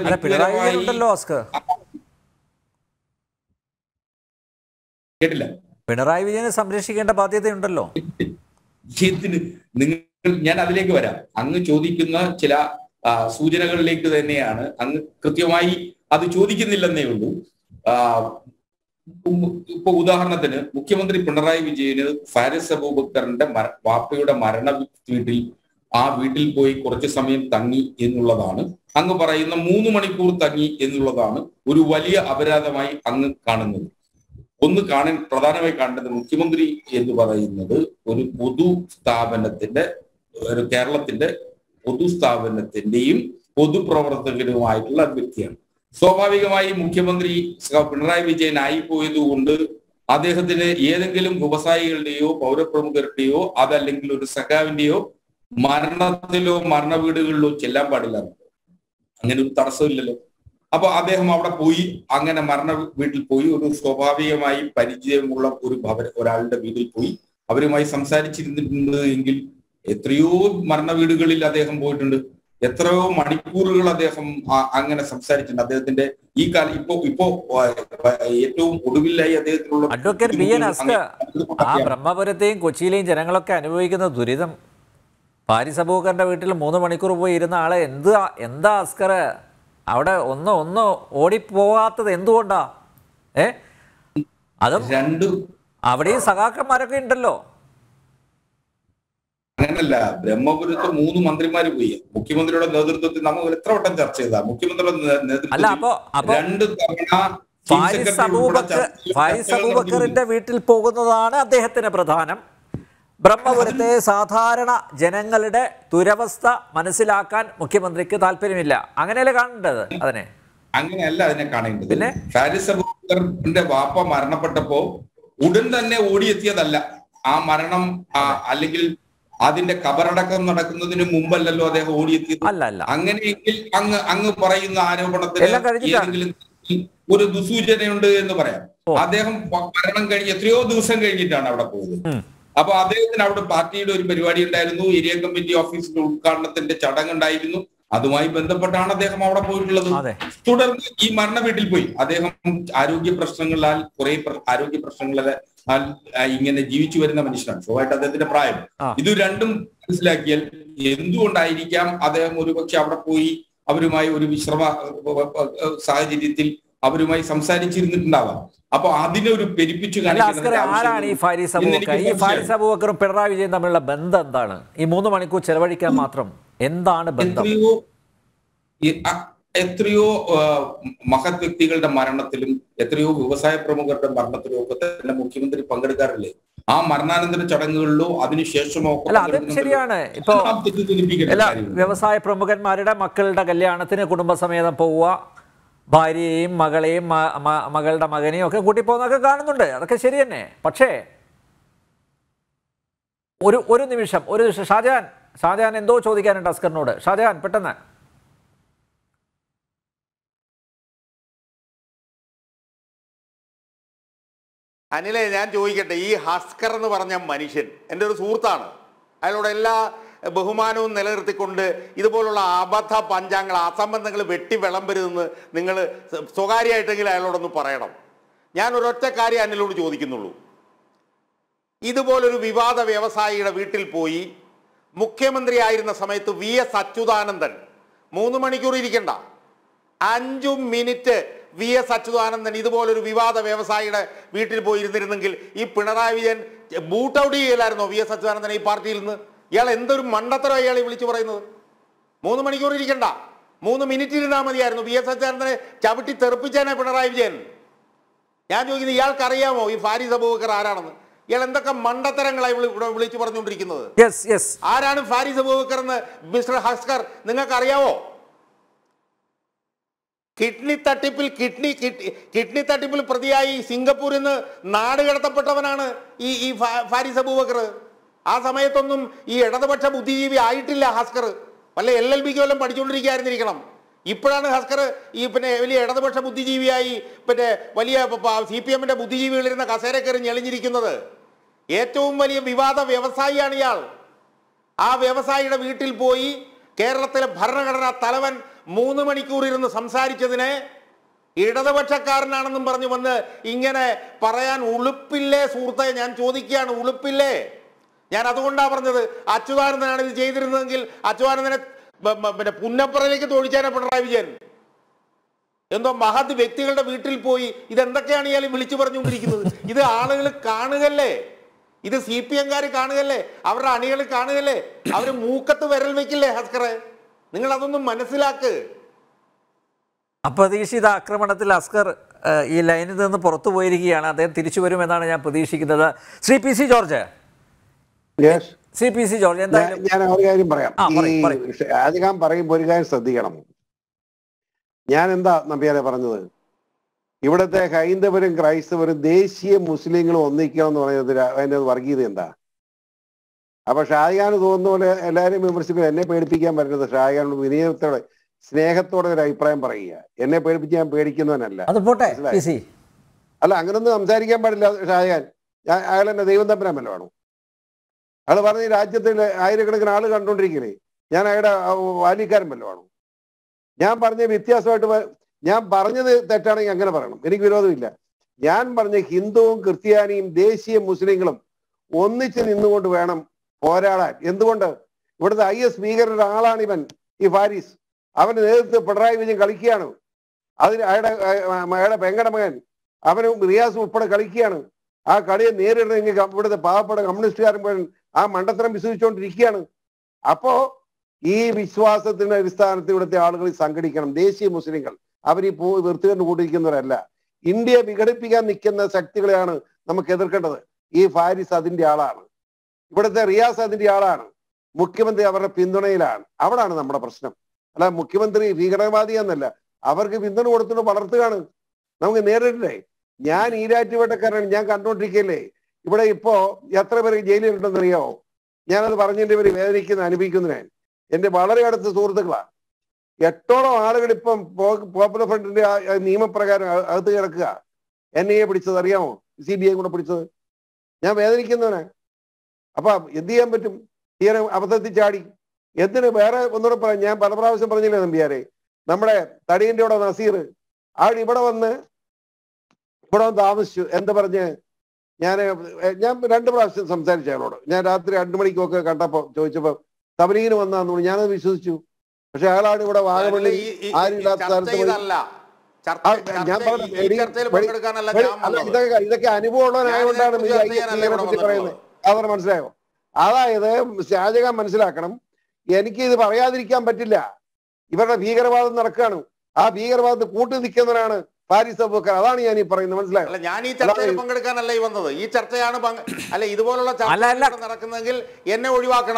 കേട്ടില്ല. പിണറായി വിജയനെ സംരക്ഷിക്കേണ്ട ബാധ്യതയുണ്ടല്ലോ. ഞാൻ അതിലേക്ക് വരാം. അങ്ങ് ചോദിക്കുന്ന ചില സൂചനകളിലേക്ക് തന്നെയാണ്. അങ്ങ് കൃത്യമായി അത് ചോദിക്കുന്നില്ലെന്നേ ഉള്ളൂ. ഇപ്പൊ ഉദാഹരണത്തിന് മുഖ്യമന്ത്രി പിണറായി വിജയന് ഫാരിസ് അബൂബക്കറിന്റെ വാപ്പയുടെ മരണ വീട്ടിൽ വീട്ടിൽ പോയി കുറച്ചു സമയം തങ്ങി എന്നുള്ളതാണ് അങ്ങ് പറയുന്ന 3 മണിക്കൂർ തങ്ങി എന്നുള്ളതാണ് ഒരു വലിയ അപരാധമായി അങ്ങ് കാണുന്നത്. പ്രധാനമായി കാണേണ്ടത് മുഖ്യമന്ത്രി എന്ന് പറയുന്നത് ഒരു കേരളത്തിന്റെ പൊതുസ്ഥാപനത്തിന്റെയും പൊതുപ്രവർത്തകനുമായിട്ടുള്ള വ്യക്തിയാണ്. സ്വാഭാവികമായി മുഖ്യമന്ത്രി പിണറായി വിജയൻ ആയിപ്പോയതുകൊണ്ട് അദ്ദേഹത്തിന് ഏതെങ്കിലും വ്യവസായികളുടെയോ പൗരപ്രമുഖരുടെയോ അതല്ലെങ്കിൽ ഒരു സഖാവിന്റെയോ മരണത്തിലോ മരണ വീടുകളിലോ ചെല്ലാൻ പാടില്ല. അങ്ങനെ ഒരു തടസ്സമില്ലല്ലോ. അപ്പൊ അദ്ദേഹം അവിടെ പോയി, അങ്ങനെ മരണ വീട്ടിൽ പോയി, ഒരു സ്വാഭാവികമായി പരിചയമുള്ള ഒരാളുടെ വീട്ടിൽ പോയി അവരുമായി സംസാരിച്ചിരുന്നിട്ടുണ്ട് എങ്കിൽ എത്രയോ മരണ വീടുകളിൽ അദ്ദേഹം പോയിട്ടുണ്ട്. എത്രയോ മണിക്കൂറുകൾ അദ്ദേഹം അങ്ങനെ സംസാരിച്ചിട്ടുണ്ട്. അദ്ദേഹത്തിന്റെ ഈ കാലം ഇപ്പോ ഏറ്റവും ഒടുവിലായി അദ്ദേഹത്തിനുള്ള അഡ്വക്കേറ്റ് പി എൻ അസ്കർ, ആ ബ്രഹ്മപുരത്തെയും കൊച്ചിയിലെയും ജനങ്ങളൊക്കെ അനുഭവിക്കുന്ന ദുരിതം, ഫാരിസ് അബൂബക്കറിന്റെ വീട്ടിൽ 3 മണിക്കൂർ പോയി ഇരുന്ന ആളെ എന്താ അസ്കർ അവിടെ ഒന്ന് ഓടിപ്പോകാത്തത് എന്തുകൊണ്ടാ? അതും അവിടെയും സഖാക്കന്മാരൊക്കെ ഉണ്ടല്ലോ. അങ്ങനല്ല, ബ്രഹ്മപുരത്ത് 3 മന്ത്രിമാര് പോയി. മുഖ്യമന്ത്രിയുടെ നേതൃത്വത്തിൽ നമ്മൾ എത്ര വട്ടം ചർച്ച ചെയ്താ. മുഖ്യമന്ത്രിയുടെ നേതൃത്വത്തിൽ ഫാരിസ് അബൂബക്കറിന്റെ വീട്ടിൽ പോകുന്നതാണ് അദ്ദേഹത്തിന് പ്രധാനം. ബ്രഹ്മപുരത്തെ സാധാരണ ജനങ്ങളുടെ ദുരവസ്ഥ മനസ്സിലാക്കാൻ മുഖ്യമന്ത്രിക്ക് താല്പര്യമില്ല. അങ്ങനെയല്ലേ കാണേണ്ടത് അതിനെ? അങ്ങനെയല്ല അതിനെ കാണേണ്ടത്. പിന്നെ ഫാരിസ് അബൂബക്കറിന്റെ വാപ്പ മരണപ്പെട്ടപ്പോ ഉടൻ തന്നെ ഓടിയെത്തിയതല്ല. ആ മരണം അല്ലെങ്കിൽ അതിന്റെ കബറടക്കം നടക്കുന്നതിന് മുമ്പല്ലല്ലോ അദ്ദേഹം ഓടിയെത്തിയത്. അങ്ങനെയെങ്കിൽ അങ്ങ് പറയുന്ന ആരോപണത്തിന് ഏതെങ്കിലും ഒരു ദുസൂചനയുണ്ട് എന്ന് പറയാം. അദ്ദേഹം മരണം കഴിഞ്ഞ് എത്രയോ ദിവസം കഴിഞ്ഞിട്ടാണ് അവിടെ പോയത്. അപ്പൊ അദ്ദേഹത്തിന് അവിടെ പാർട്ടിയുടെ ഒരു പരിപാടി ഉണ്ടായിരുന്നു, ഏരിയ കമ്മിറ്റി ഓഫീസിന്റെ ഉദ്ഘാടനത്തിന്റെ ചടങ്ങുണ്ടായിരുന്നു. അതുമായി ബന്ധപ്പെട്ടാണ് അദ്ദേഹം അവിടെ പോയിട്ടുള്ളത്. തുടർന്ന് ഈ മരണ വീട്ടിൽ പോയി അദ്ദേഹം ആരോഗ്യ പ്രശ്നങ്ങളാൽ ആരോഗ്യ പ്രശ്നങ്ങളാൽ ഇങ്ങനെ ജീവിച്ചു വരുന്ന മനുഷ്യനാണ്. സ്വാഭാവികമായിട്ട് അദ്ദേഹത്തിന്റെ പ്രായം ഇത് രണ്ടും മനസ്സിലാക്കിയാൽ എന്തുകൊണ്ടായിരിക്കാം അദ്ദേഹം ഒരുപക്ഷെ അവിടെ പോയി അവരുമായി ഒരു വിശ്രമ സാഹചര്യത്തിൽ അവരുമായി സംസാരിച്ചിരുന്നിട്ടുണ്ടാവാം. അപ്പൊ അതിനൊരു പെരുപ്പിച്ചു ആരാണ് ഈ ഫാരിസ് അബൂബക്കർ? ഈ ഫാരിസ് അബൂബക്കറും പിണറായി വിജയൻ തമ്മിലുള്ള ബന്ധം എന്താണ്? ഈ 3 മണിക്കൂർ ചെലവഴിക്കാൻ മാത്രം എന്താണ് ബന്ധം? എത്രയോ മഹത് വ്യക്തികളുടെ മരണത്തിലും എത്രയോ വ്യവസായ പ്രമുഖരുടെ മരണത്തിലും ഒക്കെ തന്നെ മുഖ്യമന്ത്രി പങ്കെടുക്കാറില്ലേ? ആ മരണാനന്തര ചടങ്ങുകളിലോ അതിനുശേഷമോ? ശരിയാണ്. ഇപ്പൊ വ്യവസായ പ്രമുഖന്മാരുടെ മക്കളുടെ കല്യാണത്തിന് കുടുംബസമേതം പോവുക, ഭാര്യയെയും മകളെയും മകളുടെ മകനെയും ഒക്കെ കൂട്ടിപ്പോകുന്നതൊക്കെ കാണുന്നുണ്ട്. അതൊക്കെ ശരി തന്നെ. പക്ഷേ ഒരു നിമിഷം ഷാജഹാൻ എന്തോ ചോദിക്കാനുണ്ട് അസ്കറിനോട്. ഷാജഹാൻ പെട്ടെന്ന്. അനിലെ, ഞാൻ ചോദിക്കട്ടെ, ഈ ഹസ്കർ എന്ന് പറഞ്ഞ മനുഷ്യൻ എൻ്റെ ഒരു സുഹൃത്താണ്. അയാളോട് എല്ലാ ബഹുമാനവും നിലനിർത്തിക്കൊണ്ട് ഇതുപോലുള്ള അബദ്ധ പഞ്ചാംഗങ്ങൾ, അസംബന്ധങ്ങൾ വെട്ടി വിളമ്പരുതെന്ന് നിങ്ങൾ സ്വകാര്യമായിട്ടെങ്കിലും അയാളോടൊന്ന് പറയണം. ഞാൻ ഒരൊറ്റ കാര്യം അനിലോട് ചോദിക്കുന്നുള്ളൂ. ഇതുപോലൊരു വിവാദ വ്യവസായിയുടെ വീട്ടിൽ പോയി മുഖ്യമന്ത്രി ആയിരുന്ന സമയത്ത് VS അച്യുതാനന്ദൻ 3 മണിക്കൂർ ഇരിക്കണ്ട, 5 മിനിറ്റ് VS അച്യുതാനന്ദൻ ഇതുപോലൊരു വിവാദ വ്യവസായിയുടെ വീട്ടിൽ പോയി ഇരുന്നിരുന്നെങ്കിൽ ഈ പിണറായി വിജയൻ ബൂട്ട് ഔട്ട് ചെയ്യലായിരുന്നോ VS അച്യുതാനന്ദൻ ഈ പാർട്ടിയിൽ നിന്ന്? ഇയാൾ എന്തൊരു മണ്ടത്തരം ഇയാൾ വിളിച്ചു പറയുന്നത്. 3 മണിക്കൂർ ഇരിക്കണ്ട, 3 മിനിറ്റ് ഇരുന്നാൽ മതിയായിരുന്നു. VS അച്യുതാനന്ദനെ ചവിട്ടി തെറിപ്പിച്ചേനെ പിണറായി വിജയൻ. ഞാൻ ചോദിക്കുന്നത്, ഇയാൾക്കറിയാമോ ഈ ഫാരിസ് അബൂബക്കർ ആരാണെന്ന്? ഇയാൾ എന്തൊക്കെ മണ്ടത്തരങ്ങളായി ഇവിടെ വിളിച്ചു പറഞ്ഞുകൊണ്ടിരിക്കുന്നത്? ആരാണ് ഫാരിസ് അബൂബക്കർ എന്ന് മിസ്റ്റർ ഹസ്കർ നിങ്ങൾക്ക് അറിയാവോ? കിഡ്നി തട്ടിപ്പിൽ പ്രതിയായി സിംഗപ്പൂരിൽ നിന്ന് നാട് കടത്തപ്പെട്ടവനാണ് ഈ ഫാരിസ് അബൂബക്കർ. ആ സമയത്തൊന്നും ഈ ഇടതുപക്ഷ ബുദ്ധിജീവി ആയിട്ടില്ല ഹസ്കർ. വല്ല LLBക്ക് വല്ലതും പഠിച്ചുകൊണ്ടിരിക്കാതിരിക്കണം. ഇപ്പോഴാണ് ഹസ്കർ ഈ വലിയ ഇടതുപക്ഷ ബുദ്ധിജീവിയായി വലിയ CPM-ന്റെ ബുദ്ധിജീവികളിരുന്ന കസേര കയറി ഞെളിഞ്ഞിരിക്കുന്നത്. ഏറ്റവും വലിയ വിവാദ വ്യവസായിയാണ് ഇയാൾ. ആ വ്യവസായിയുടെ വീട്ടിൽ പോയി കേരളത്തിലെ ഭരണഘടനാ തലവൻ 3 മണിക്കൂർ ഇരുന്ന് സംസാരിച്ചതിനെ ഇടതുപക്ഷക്കാരനാണെന്നും പറഞ്ഞു വന്ന് ഇങ്ങനെ പറയാൻ ഉളുപ്പില്ലേ സുഹൃത്തെ? ഞാൻ ചോദിക്കുകയാണ്, ഉളുപ്പില്ലേ? ഞാൻ അതുകൊണ്ടാണ് പറഞ്ഞത്, അച്യുതാനന്ദനാണ് ഇത് ചെയ്തിരുന്നതെങ്കിൽ അച്യുതാനന്ദനെ പുന്നപ്പുറയിലേക്ക് തൊഴിച്ചാനെ പിണറായി വിജയൻ. എന്തോ മഹത് വ്യക്തികളുടെ വീട്ടിൽ പോയി ഇതെന്തൊക്കെയാണ് ഇയാൾ വിളിച്ചു പറഞ്ഞുകൊണ്ടിരിക്കുന്നത്? ഇത് ആളുകൾ കാണുകല്ലേ, ഇത് CPM-കാർ കാണുകല്ലേ, അവരുടെ അണികൾ കാണുകല്ലേ, അവർ മൂക്കത്ത് വിരൽ വെക്കില്ലേ ഹസ്കറെ? നിങ്ങൾ അതൊന്നും മനസ്സിലാക്ക്. അപ്രതീക്ഷിത ആക്രമണത്തിൽ അസ്കർ ഈ ലൈനിൽ നിന്ന് പുറത്തു പോയിരിക്കുകയാണ്. അദ്ദേഹം തിരിച്ചു വരുമെന്നാണ് ഞാൻ പ്രതീക്ഷിക്കുന്നത്. ശ്രീ PC ജോർജ്, എന്തായാലും ഞാൻ ഒരു കാര്യം പറയാം. അധികം പറയുമ്പോൾ ഒരു കാര്യം ശ്രദ്ധിക്കണം. ഞാൻ എന്താ നമ്പ്യാരെ പറഞ്ഞത്? ഇവിടുത്തെ ഹൈന്ദവരും ക്രൈസ്തവരും ദേശീയ മുസ്ലിങ്ങളും ഒന്നിക്കണം എന്ന് പറയുന്നത് അതിൻ്റെ വർഗീയത എന്താ? അപ്പൊ ഷാജഹാന് തോന്നുന്ന പോലെ എല്ലാവരും വിമർശിക്കും. എന്നെ പേടിപ്പിക്കാൻ പറ്റുന്നത് ഷാജഹാനോട് വിനയത്തോടെ സ്നേഹത്തോടെ ഒരു അഭിപ്രായം പറയുക. എന്നെ പേടിപ്പിച്ച് ഞാൻ പേടിക്കുന്നവനല്ല. അല്ല, അങ്ങനൊന്നും സംസാരിക്കാൻ പാടില്ല ഷാജഹാൻ. അയാൾ എന്നെ ദൈവം തമ്പുരാൻ വേണോ? അയാൾ പറഞ്ഞ ഈ രാജ്യത്തിൽ ആയിരക്കണക്കിന് ആള് കണ്ടുകൊണ്ടിരിക്കണേ, ഞാൻ അയാളുടെ വാലിക്കാരൻ വല്ലതും? ഞാൻ പറഞ്ഞ വ്യത്യാസമായിട്ട് ഞാൻ പറഞ്ഞത് തെറ്റാണെങ്കിൽ അങ്ങനെ പറയണം, എനിക്ക് വിരോധമില്ല. ഞാൻ പറഞ്ഞ ഹിന്ദുവും ക്രിസ്ത്യാനിയും ദേശീയ മുസ്ലിങ്ങളും ഒന്നിച്ച് നിന്നുകൊണ്ട് വേണം പോരാടാൻ. എന്തുകൊണ്ട്? ഇവിടുത്തെ IS ഭീകരരുടെ ആളാണ് ഇവൻ, ഈ ഫാരിസ്. അവന്റെ നേതൃത്വം പിണറായി വിജയൻ കളിക്കുകയാണ്. അതിന് അയാളുടെ പെങ്ങടെ മകൻ അവനും റിയാസും ഉൾപ്പെടെ കളിക്കുകയാണ്. ആ കളിയെ നേരിടണമെങ്കിൽ ഇവിടുത്തെ പാവപ്പെട്ട കമ്മ്യൂണിസ്റ്റുകാരൻ മുഴുവൻ ആ മണ്ടത്തരം വിശ്വസിച്ചുകൊണ്ടിരിക്കുകയാണ്. അപ്പോ ഈ വിശ്വാസത്തിന്റെ അടിസ്ഥാനത്തിൽ ഇവിടുത്തെ ആളുകൾ സംഘടിക്കണം. ദേശീയ മുസ്ലിങ്ങൾ അവരീ വൃത്തികണ്ട് കൂട്ടിയിരിക്കുന്നവരല്ല. ഇന്ത്യയെ വിഘടിപ്പിക്കാൻ നിൽക്കുന്ന ശക്തികളെയാണ് നമുക്ക് എതിർക്കേണ്ടത്. ഈ ഫാരിസ് അതിന്റെ ആളാണ്, ഇവിടുത്തെ റിയാസ് അതിന്റെ ആളാണ്, മുഖ്യമന്ത്രി അവരുടെ പിന്തുണയിലാണ്. അവിടാണ് നമ്മുടെ പ്രശ്നം. അല്ല, മുഖ്യമന്ത്രി ഭീകരവാദി എന്നല്ല, അവർക്ക് പിന്തുണ കൊടുത്തിട്ട് വളർത്തുകയാണ്. നമുക്ക് നേരിട്ടില്ലേ? ഞാൻ ഈരാറ്റുപേട്ടക്കാരനാണ്, ഞാൻ കണ്ടുകൊണ്ടിരിക്കുകയല്ലേ. ഇവിടെ ഇപ്പോ എത്ര പേര് ജയിലിലുണ്ടെന്ന് അറിയാമോ? ഞാനത് പറഞ്ഞതിന്റെ ഇവർ വേദനിക്കുന്ന അനുഭവിക്കുന്നതിനാണ്. എൻ്റെ വളരെ അടുത്ത സുഹൃത്തുക്കളാണ്. 8ഓളം ആളുകൾ ഇപ്പം പോപ്പുലർ ഫ്രണ്ടിന്റെ നിയമപ്രകാരം അകത്ത് കിടക്കുക. NIA പിടിച്ചത് അറിയാമോ? CBI കൂടെ പിടിച്ചത്. ഞാൻ വേദനിക്കുന്നവനാ. അപ്പൊ എന്ത് ചെയ്യാൻ പറ്റും? തീരെ അബദ്ധത്തിൽ ചാടി. എന്തിന്? വേറെ ഒന്നുകൂടെ പറയാം. ഞാൻ പല പ്രാവശ്യം പറഞ്ഞില്ലേ നമ്പ്യാരെ, നമ്മുടെ തടിയന്റെ ഇവിടെ നസീർ ആൾ ഇവിടെ വന്ന് താമസിച്ചു. എന്താ പറഞ്ഞ് ഞാൻ 2 പ്രാവശ്യം സംസാരിച്ചു അയാളോട്. ഞാൻ രാത്രി 2 മണിക്കൊക്കെ കണ്ടപ്പോ ചോദിച്ചപ്പോ തബലീഗിന് വന്നാന്ന് പറഞ്ഞു. ഞാനത് വിശ്വസിച്ചു. പക്ഷെ അയാളാണ് ഇവിടെ വാഗമണ്ണി ആരും ഇല്ലാത്ത സ്ഥലത്ത് ഇതൊക്കെ അനുഭവമുള്ളവനായതുകൊണ്ടാണ് പറയുന്നത്. അതൊക്കെ മനസ്സിലായോ? അതായത് ഷാജഹാൻ മനസ്സിലാക്കണം, എനിക്ക് ഇത് പറയാതിരിക്കാൻ പറ്റില്ല. ഇവരുടെ ഭീകരവാദം നടക്കുകയാണ്. ആ ഭീകരവാദത്തിൽ കൂട്ടു നിൽക്കുന്നവരാണ് ഫാരിസ് അബൂബക്കർ. അതാണ് ഞാൻ ഈ പറയുന്നത്. മനസ്സിലായോ? ഞാൻ ഈ ചർച്ചയിൽ പങ്കെടുക്കാനല്ല ഈ വന്നത്. ഈ ചർച്ചയാണ് അല്ല ഇതുപോലുള്ള ചർച്ച നടക്കുന്നെങ്കിൽ എന്നെ ഒഴിവാക്കണം.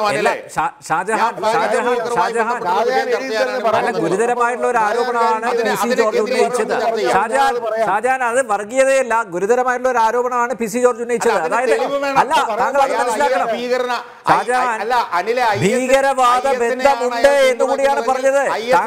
ഗുരുതരമായിട്ടുള്ള ഒരു ആരോപണമാണ് PC ജോർജ് ഉന്നയിച്ചത്. ഷാജഹാൻ, അത് വർഗീയതയല്ല, ഗുരുതരമായിട്ടുള്ള ഒരു ആരോപണമാണ് PC ജോർജ് ഉന്നയിച്ചത്. അതായത് അല്ല, താങ്കൾ അത് മനസ്സിലാക്കണം. ഭീകരവാദ ബന്ധമുണ്ട് എന്നുകൂടിയാണ് പറഞ്ഞത്.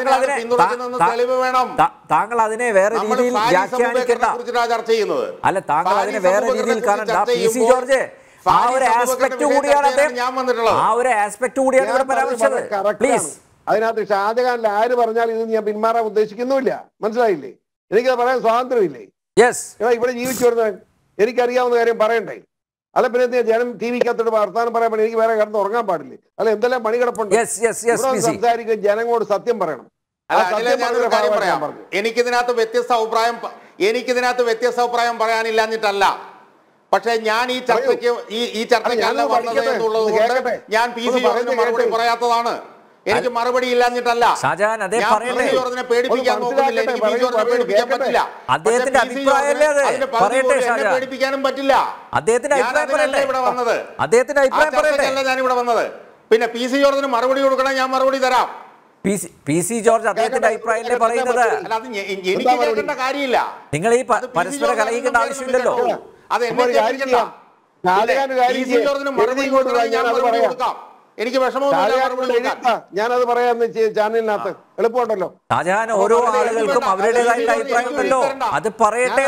താങ്കൾ അതിനെ വേറെ രീതിയിൽ വ്യാഖ്യാനിക്കണ്ട. അല്ല, താങ്കൾ അതിനെ വേറെ രീതിയിൽ കാണണ്ട. PC ജോർജ് ആ ഒരു ആസ്പെക്ട് കൂടിയാണ് ഇവിടെ പരാമർശിച്ചത്. പ്ലീസ്, അതിനകത്ത് ഷാജഹാനിൽ ആര് പറഞ്ഞാൽ ഇത് ഞാൻ പിന്മാറാൻ ഉദ്ദേശിക്കുന്നുമില്ല. മനസ്സിലായില്ലേ? എനിക്കത് പറയാൻ സ്വാതന്ത്ര്യമില്ലേ? ഇവിടെ ജീവിച്ചു വരുന്നവൻ എനിക്കറിയാവുന്ന കാര്യം പറയണ്ടേ? അല്ല പിന്നെ ജനം TV-ക്കകത്തോട് വർത്താനം പറയാൻ എനിക്ക് വേറെ കിടന്ന് ഉറങ്ങാൻ പാടില്ലേ? അല്ല, എന്തെല്ലാം പണി കിടപ്പുണ്ട്. സംസാരിക്കുക, ജനങ്ങളോട് സത്യം പറയണം. എനിക്കിതിനകത്ത് വ്യത്യസ്ത അഭിപ്രായം പറയാനില്ലാഞ്ഞിട്ടല്ല. പക്ഷെ ഞാൻ ഈ ചർച്ചയ്ക്കല്ല വന്നത് എന്നുള്ളത് കൊണ്ട് ഞാൻ PC ജോർജിന് മറുപടി പറയാത്തതാണ്. എനിക്ക് മറുപടി ഇല്ലാഞ്ഞിട്ടല്ല. ജോർജിനെ പേടിപ്പിക്കാൻ നോക്കുന്നില്ല. എനിക്ക് PC ജോർജിനെ പേടിപ്പിക്കാൻ പറ്റില്ല. പേടിപ്പിക്കാനും പറ്റില്ല. ഇവിടെ വന്നത് ഞാനിവിടെ വന്നത്. പിന്നെ PC ജോർജിന് മറുപടി കൊടുക്കണം, ഞാൻ മറുപടി തരാം. PC ജോർജ് അദ്ദേഹത്തിന്റെ അഭിപ്രായമല്ലേ പറയുന്നത്? എനിക്ക് കേൾക്കേണ്ട കാര്യമില്ല. നിങ്ങൾ ഈ പരസ്പരം കലഹിക്കേണ്ട ആവശ്യമില്ലല്ലോ. അത് എന്നെ എനിക്ക് വിഷമമൊന്നുമില്ല. ഞാനത് പറയാന്ന് ചാനലിനകത്ത് എളുപ്പമുണ്ടല്ലോ. ഷാജഹാൻ, ഓരോ ആളുകൾക്കും അവരുടേതായിട്ടുള്ള അഭിപ്രായമുണ്ടല്ലോ, അത് പറയട്ടെ.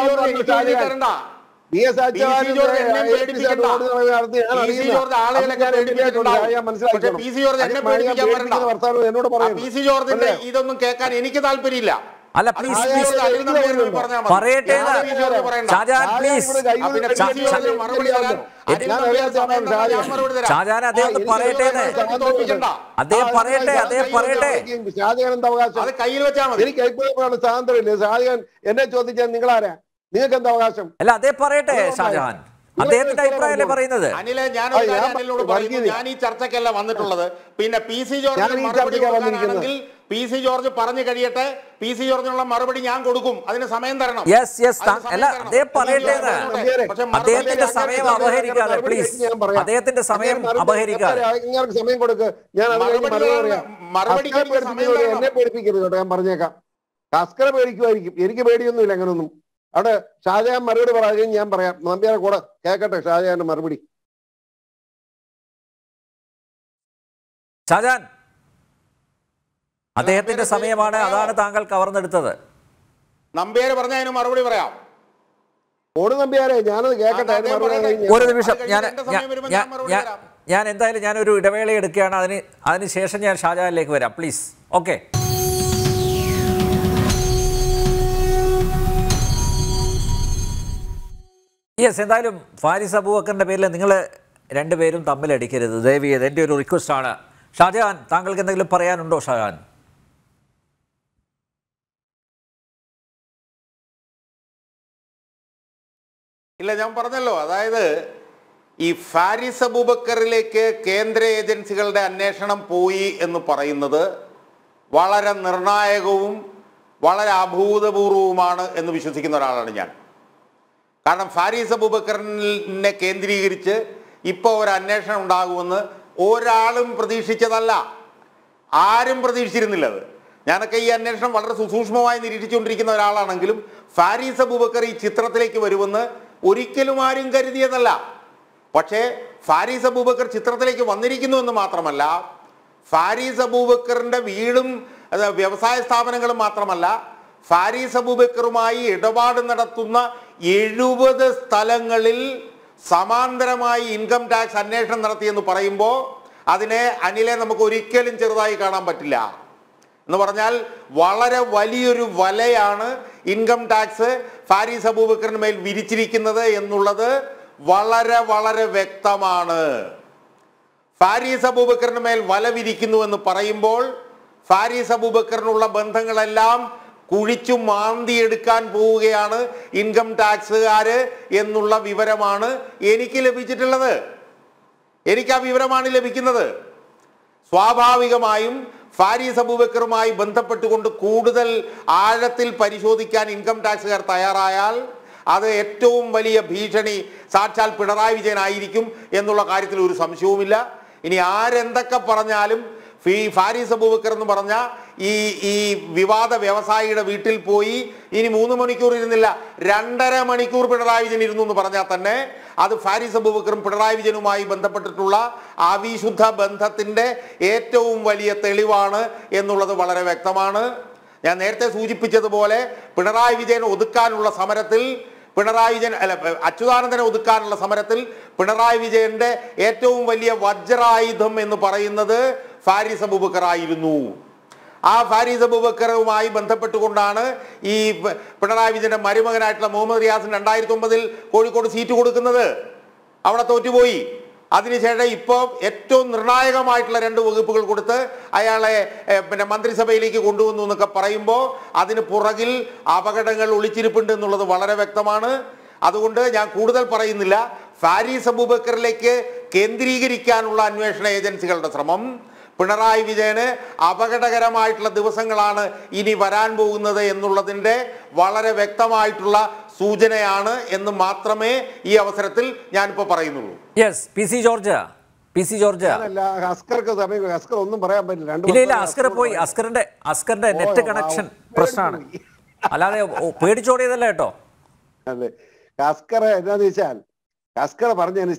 ഇതൊന്നും കേൾക്കാൻ എനിക്ക് താല്പര്യമില്ല. അല്ല, പ്ലീസ് പറയട്ടെ. ഷാജഹാൻ, പ്ലീസ്. ഷാജഹാൻ, അദ്ദേഹം പറയട്ടെ. അദ്ദേഹം പറയട്ടെ. ഷാജഹാൻ എന്താ അവകാശം? എനിക്ക് എപ്പോഴും സ്വാതന്ത്ര്യമില്ലേ? ഷാജഹാൻ എന്നെ ചോദിച്ചാൽ നിങ്ങളാരാ? നിങ്ങൾക്ക് എന്താ അവകാശം? അല്ല, അദ്ദേഹം പറയട്ടെ. ഷാജഹാൻ അദ്ദേഹത്തിന്റെ അഭിപ്രായമല്ലേ പറയുന്നത്? അനിലെ, ഞാൻ ഈ ചർച്ചയ്ക്കല്ല വന്നിട്ടുള്ളത്. പിന്നെ PC ജോർജ് മറുപടി കൊടുക്കാനാണെങ്കിൽ PC ജോർജ് പറഞ്ഞു കഴിയട്ടെ. PC ജോർജിനുള്ള മറുപടി ഞാൻ കൊടുക്കും. അതിന് സമയം തരണം. അദ്ദേഹത്തിന്റെ സമയം അപഹരിക്കാതെ, പ്ലീസ്. അദ്ദേഹത്തിന്റെ സമയം അപഹരിക്കാതെ സമയം കൊടുക്ക്. ഞാൻ എന്നെ പേടിപ്പിക്കരുത് കേട്ടോ. ഞാൻ പറഞ്ഞേക്കാം, അസ്കര പേടിക്കുമായിരിക്കും. എനിക്ക് പേടിയൊന്നുമില്ല അങ്ങനൊന്നും. അവിടെ ഷാജഹാൻ മറുപടി പറയുകയും ഞാൻ പറയാം. നമ്പ്യാരെ കൂടെ കേൾക്കട്ടെ ഷാജഹാന്റെ മറുപടി. ഷാജഹാൻ, അദ്ദേഹത്തിന്റെ സമയമാണ്, അതാണ് താങ്കൾ കവർന്നെടുത്തത്. നമ്പ്യാര് പറഞ്ഞ അതിന് മറുപടി പറയാം. ഓട് നമ്പ്യാരെ, ഞാനത് കേൾക്കട്ടെ. ഒരു നിമിഷം, ഞാൻ എന്തായാലും ഞാനൊരു ഇടവേള എടുക്കുകയാണ്. അതിനുശേഷം ഞാൻ ഷാജഹാനിലേക്ക് വരാം. പ്ലീസ്. ഓക്കെ. യെസ്, എന്തായാലും ഫാരിസ് അബൂബക്കറിന്റെ പേരിൽ നിങ്ങൾ രണ്ടുപേരും തമ്മിലടിക്കരുത്, ദയവ് ചെയ്ത്. എൻ്റെ ഒരു റിക്വസ്റ്റ് ആണ്. ഷാജഹാൻ, താങ്കൾക്ക് എന്തെങ്കിലും പറയാനുണ്ടോ? ഷാജഹാൻ, ഇല്ല, ഞാൻ പറഞ്ഞല്ലോ. അതായത് ഈ ഫാരിസ് അബൂബക്കറിലേക്ക് കേന്ദ്ര ഏജൻസികളുടെ അന്വേഷണം പോയി എന്ന് പറയുന്നത് വളരെ നിർണായകവും വളരെ അഭൂതപൂർവവുമാണ് എന്ന് വിശ്വസിക്കുന്ന ഒരാളാണ് ഞാൻ. കാരണം ഫാരിസ് അബൂബക്കറിനെ കേന്ദ്രീകരിച്ച് ഇപ്പോൾ ഒരു അന്വേഷണം ഉണ്ടാകുമെന്ന് ഒരാളും പ്രതീക്ഷിച്ചതല്ല. ആരും പ്രതീക്ഷിച്ചിരുന്നില്ല അത്. ഞാനൊക്കെ ഈ അന്വേഷണം വളരെ സുസൂക്ഷ്മമായി നിരീക്ഷിച്ചുകൊണ്ടിരിക്കുന്ന ഒരാളാണെങ്കിലും ഫാരിസ് അബൂബക്കർ ഈ ചിത്രത്തിലേക്ക് വരുമെന്ന് ഒരിക്കലും ആരും കരുതിയതല്ല. പക്ഷേ ഫാരീസ് അബൂബക്കർ ചിത്രത്തിലേക്ക് വന്നിരിക്കുന്നു എന്ന് മാത്രമല്ല, ഫാരീസ് അബൂബക്കറിന്റെ വീടും വ്യവസായ സ്ഥാപനങ്ങളും മാത്രമല്ല, ഫാരീസ് അബൂബക്കറുമായി ഇടപാട് നടത്തുന്ന 70 സ്ഥലങ്ങളിൽ സമാന്തരമായി ഇൻകം ടാക്സ് അന്വേഷണം നടത്തിയെന്ന് പറയുമ്പോൾ അതിനെ അനിലെ നമുക്ക് ഒരിക്കലും ചെറുതായി കാണാൻ പറ്റില്ല. എന്ന് പറഞ്ഞാൽ വളരെ വലിയൊരു വലയാണ് ഇൻകം ടാക്സ് ഫാരീസ് അബൂബക്കറിന് മേൽ വിരിച്ചിരിക്കുന്നത് എന്നുള്ളത് വളരെ വളരെ വ്യക്തമാണ്. ഫാരീസ് അബൂബക്കറിന് മേൽ വല വിരിക്കുന്നു എന്ന് പറയുമ്പോൾ ഫാരീസ് അബൂബക്കറിനുള്ള ബന്ധങ്ങളെല്ലാം കുഴിച്ചു മാന്തിയെടുക്കാൻ പോവുകയാണ് ഇൻകം ടാക്സുകാര് എന്നുള്ള വിവരമാണ് എനിക്ക് ലഭിച്ചിട്ടുള്ളത്. എനിക്ക് ആ വിവരമാണ് ലഭിക്കുന്നത്. സ്വാഭാവികമായും ഫാരീസ് അബൂബക്കറുമായി ബന്ധപ്പെട്ടുകൊണ്ട് കൂടുതൽ ആഴത്തിൽ പരിശോധിക്കാൻ ഇൻകം ടാക്സുകാർ തയ്യാറായാൽ അത് ഏറ്റവും വലിയ ഭീഷണി സാക്ഷാൽ പിണറായി വിജയനായിരിക്കും എന്നുള്ള കാര്യത്തിൽ ഒരു സംശയവുമില്ല. ഇനി ആരെന്തൊക്കെ പറഞ്ഞാലും ഫാരീസ് അബൂബക്കർ എന്ന് പറഞ്ഞ ഈ വിവാദ വ്യവസായിയുടെ വീട്ടിൽ പോയി ഇനി 3 മണിക്കൂർ ഇരുന്നില്ല, 2.5 മണിക്കൂർ പിണറായി വിജയൻ ഇരുന്നു എന്ന് പറഞ്ഞാൽ തന്നെ അത് ഫാരീസ് അബൂബക്കറും പിണറായി വിജയനുമായി ബന്ധപ്പെട്ടിട്ടുള്ള അവിശുദ്ധ ബന്ധത്തിന്റെ ഏറ്റവും വലിയ തെളിവാണ് എന്നുള്ളത് വളരെ വ്യക്തമാണ്. ഞാൻ നേരത്തെ സൂചിപ്പിച്ചതുപോലെ പിണറായി വിജയൻ ഒതുക്കാനുള്ള സമരത്തിൽ അച്യുതാനന്ദനെ ഒതുക്കാനുള്ള സമരത്തിൽ പിണറായി വിജയന്റെ ഏറ്റവും വലിയ വജ്രായുധം എന്ന് പറയുന്നത് ഫാരീസ് അബൂബക്കർ ആയിരുന്നു. ആ ഫാരീസ് അബൂബക്കറുമായി ബന്ധപ്പെട്ടുകൊണ്ടാണ് ഈ പിണറായി വിജയന്റെ മരുമകനായിട്ടുള്ള മുഹമ്മദ് റിയാസിന് 2009 കോഴിക്കോട് സീറ്റ് കൊടുക്കുന്നത്. അവിടെ തോറ്റുപോയി. അതിനുശേഷം ഇപ്പോൾ ഏറ്റവും നിർണായകമായിട്ടുള്ള 2 വകുപ്പുകൾ കൊടുത്ത് അയാളെ മന്ത്രിസഭയിലേക്ക് കൊണ്ടുവന്നു എന്നൊക്കെ പറയുമ്പോൾ അതിന് പുറകിൽ അപകടങ്ങൾ ഒളിച്ചിരിപ്പുണ്ട് എന്നുള്ളത് വളരെ വ്യക്തമാണ്. അതുകൊണ്ട് ഞാൻ കൂടുതൽ പറയുന്നില്ല. ഫാരീസ് അബൂബക്കറിലേക്ക് കേന്ദ്രീകരിക്കാനുള്ള അന്വേഷണ ഏജൻസികളുടെ ശ്രമം പിണറായി വിജയന് അപകടകരമായിട്ടുള്ള ദിവസങ്ങളാണ് ഇനി വരാൻ പോകുന്നത് എന്നുള്ളതിൻ്റെ വളരെ വ്യക്തമായിട്ടുള്ള സൂചനയാണ് എന്ന് മാത്രമേ ഈ അവസരത്തിൽ ഞാനിപ്പോൾ പറയുന്നുള്ളൂ. Yes, P C George Askar ഒന്നും പറയാൻ പറ്റില്ല. ഇല്ല, അസ്കർ പോയി. അസ്കറിന്റെ നെറ്റ് കണക്ഷൻ പ്രശ്നമാണ്, അല്ലാതെ പേടിച്ചോടിയതല്ല കേട്ടോ. അതെ, അസ്കർ എന്താന്ന് വെച്ചാൽ അസ്കർ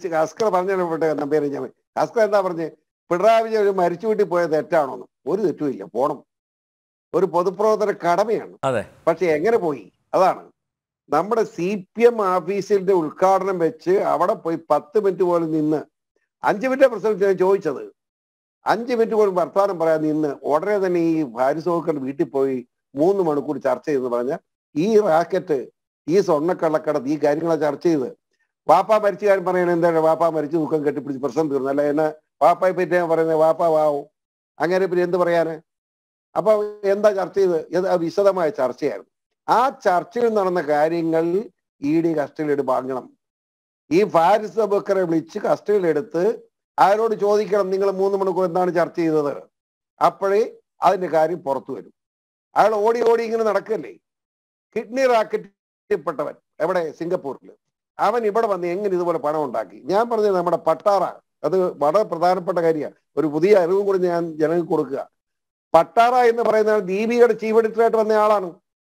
എന്താ പറഞ്ഞ് പിണറായി വിജയൻ ഒരു മരിച്ചു വീട്ടിൽ പോയത് തെറ്റാണോന്ന്? ഒരു തെറ്റുമില്ല, പോണം. ഒരു പൊതുപ്രവർത്തന കടമയാണ്. പക്ഷെ എങ്ങനെ പോയി? അതാണ് നമ്മുടെ CPM ഓഫീസിന്റെ ഉദ്ഘാടനം വെച്ച് അവിടെ പോയി 10 മിനിറ്റ് പോലും നിന്ന്, 5 മിനിറ്റ് പ്രസിഡന്റ് ഞാൻ ചോദിച്ചത്, 5 മിനിറ്റ് പോലും വർത്തമാനം പറയാൻ നിന്ന് ഉടനെ തന്നെ ഈ ഫാരീസ് അബൂബക്കറിന്റെ വീട്ടിൽ പോയി 3 മണിക്കൂർ ചർച്ച ചെയ്തെന്ന് പറഞ്ഞാൽ ഈ റാക്കറ്റ്, ഈ സ്വർണ്ണക്കള്ളക്കടത്ത്, ഈ കാര്യങ്ങളെ ചർച്ച ചെയ്ത് വാപ്പ മരിച്ച കാര്യം പറയണത് എന്താണ്? വാപ്പ മരിച്ചു ദുഃഖം കെട്ടിപ്പിടിച്ച് പ്രശ്നം തീർന്നു. അല്ല എന്നെ വാപ്പയെ പറ്റി ഞാൻ പറയുന്നത് വാപ്പ വാവും, അങ്ങനെ പിന്നെ എന്ത് പറയാന്? അപ്പൊ എന്താ ചർച്ച ചെയ്ത്? വിശദമായ ചർച്ചയായിരുന്നു. ആ ചർച്ചയിൽ നടന്ന കാര്യങ്ങൾ ED കസ്റ്റഡിയിൽ വാങ്ങണം. ഈ ഫാരീസ് അബൂബക്കറെ വിളിച്ച് കസ്റ്റഡിയിലെടുത്ത് ആരോട് ചോദിക്കണം, നിങ്ങൾ 3 മണിക്കൂർ എന്താണ് ചർച്ച ചെയ്തത്? അപ്പോഴേ അതിന്റെ കാര്യം പുറത്തു വരും. അയാൾ ഓടി ഇങ്ങനെ നടക്കല്ലേ. കിഡ്നി റാക്കറ്റിൽപ്പെട്ടവൻ എവിടെ? സിംഗപ്പൂരിൽ. അവൻ ഇവിടെ വന്ന് എങ്ങനെ ഇതുപോലെ പണം ഉണ്ടാക്കി? ഞാൻ പറഞ്ഞത് നമ്മുടെ പട്ടാറ, അത് വളരെ പ്രധാനപ്പെട്ട കാര്യമാണ്. ഒരു പുതിയ അറിവും കൂടി ഞാൻ ജനങ്ങൾക്ക് കൊടുക്കുക. പട്ടാറ എന്ന് പറയുന്ന ദീപികയുടെ ചീഫ് എഡിറ്ററായിട്ട് വന്ന ആളാണ്.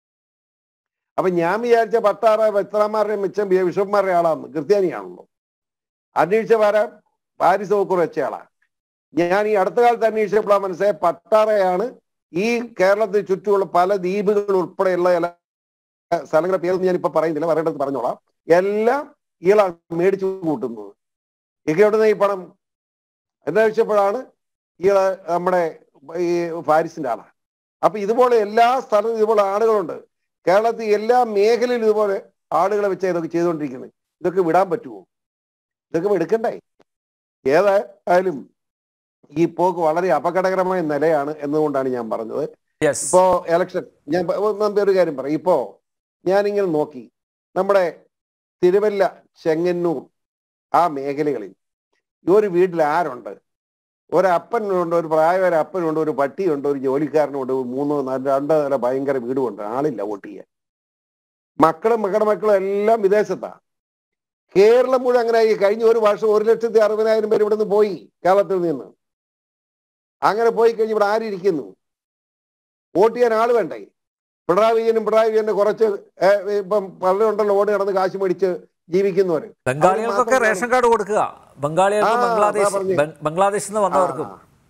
അപ്പൊ ഞാൻ വിചാരിച്ച പട്ടാറ വെത്രമാരുടെ മിച്ചം ബിഷപ്പ്മാരുടെ ആളാണ്, ക്രിസ്ത്യാനിയാണല്ലോ. അന്വേഷിച്ച ഫാരീസ് അബൂബക്കർ വെച്ചയാളാണ്. ഞാൻ ഈ അടുത്ത കാലത്ത് അന്വേഷിച്ചപ്പോഴാണ് മനസ്സിലായ പട്ടാറയാണ് ഈ കേരളത്തിന് ചുറ്റുമുള്ള പല ദ്വീപുകൾ ഉൾപ്പെടെയുള്ള സ്ഥലങ്ങളുടെ പേരൊന്നും ഞാനിപ്പോ പറയുന്നില്ല, പറയേണ്ടത് പറഞ്ഞോളാം. എല്ലാം ഇയാളാണ് മേടിച്ചു കൂട്ടുന്നത്. ഇതൊക്കെ എവിടുന്ന ഈ പണം എന്നോദിച്ചപ്പോഴാണ് ഇയാള് നമ്മുടെ ഈ ഫാരീസിന്റെ ആളാണ്. അപ്പൊ ഇതുപോലെ എല്ലാ സ്ഥലത്തും ഇതുപോലെ ആളുകളുണ്ട്. കേരളത്തിൽ എല്ലാ മേഖലയിലും ഇതുപോലെ ആളുകളെ വെച്ചാൽ ഇതൊക്കെ ചെയ്തുകൊണ്ടിരിക്കുന്നത്. ഇതൊക്കെ വിടാൻ പറ്റുമോ? ഇതൊക്കെ എടുക്കണ്ടേ? ഏതായാലും ഈ പോക്ക് വളരെ അപകടകരമായ നിലയാണ് എന്നുകൊണ്ടാണ് ഞാൻ പറഞ്ഞത്. ഇപ്പോ എലക്ഷൻ, ഞാൻ ഒരു കാര്യം പറയാം. ഇപ്പോ ഞാനിങ്ങനെ നോക്കി നമ്മുടെ തിരുവല്ല, ചെങ്ങന്നൂർ ആ മേഖലകളിൽ ഒരു വീട്ടിൽ ആരുണ്ട്? ഒരപ്പനുണ്ട്, ഒരു പ്രായമായ അപ്പനുണ്ട്, ഒരു പട്ടിയുണ്ട്, ഒരു ജോലിക്കാരനുണ്ട്, 3 4 2 നില ഭയങ്കര വീടുമുണ്ട്. ആളില്ല വോട്ട് ചെയ്യാൻ. മക്കളുടെ മക്കളും എല്ലാം വിദേശത്താണ്. കേരളം മുഴുവൻ അങ്ങനെ ആയി. കഴിഞ്ഞ ഒരു വർഷം 1,60,000 പേര് ഇവിടെ നിന്ന് പോയി, കേരളത്തിൽ നിന്ന്. അങ്ങനെ പോയി കഴിഞ്ഞ് ഇവിടെ ആരിയ്ക്കുന്നു? വോട്ട് ചെയ്യാൻ ആള് വേണ്ടേ? പിണറായി വിജയന്റെ കുറച്ച് ഇപ്പം പലരുണ്ടല്ലോ ഓട് കിടന്ന് കാശ് മേടിച്ച് ജീവിക്കുന്നവർ. ബംഗാളികൾക്കൊക്കെ റേഷൻ കാർഡ് കൊടുക്കുക, ബംഗാളികൾക്ക് ബംഗ്ലാദേശിൽ നിന്ന് വന്നവർക്കും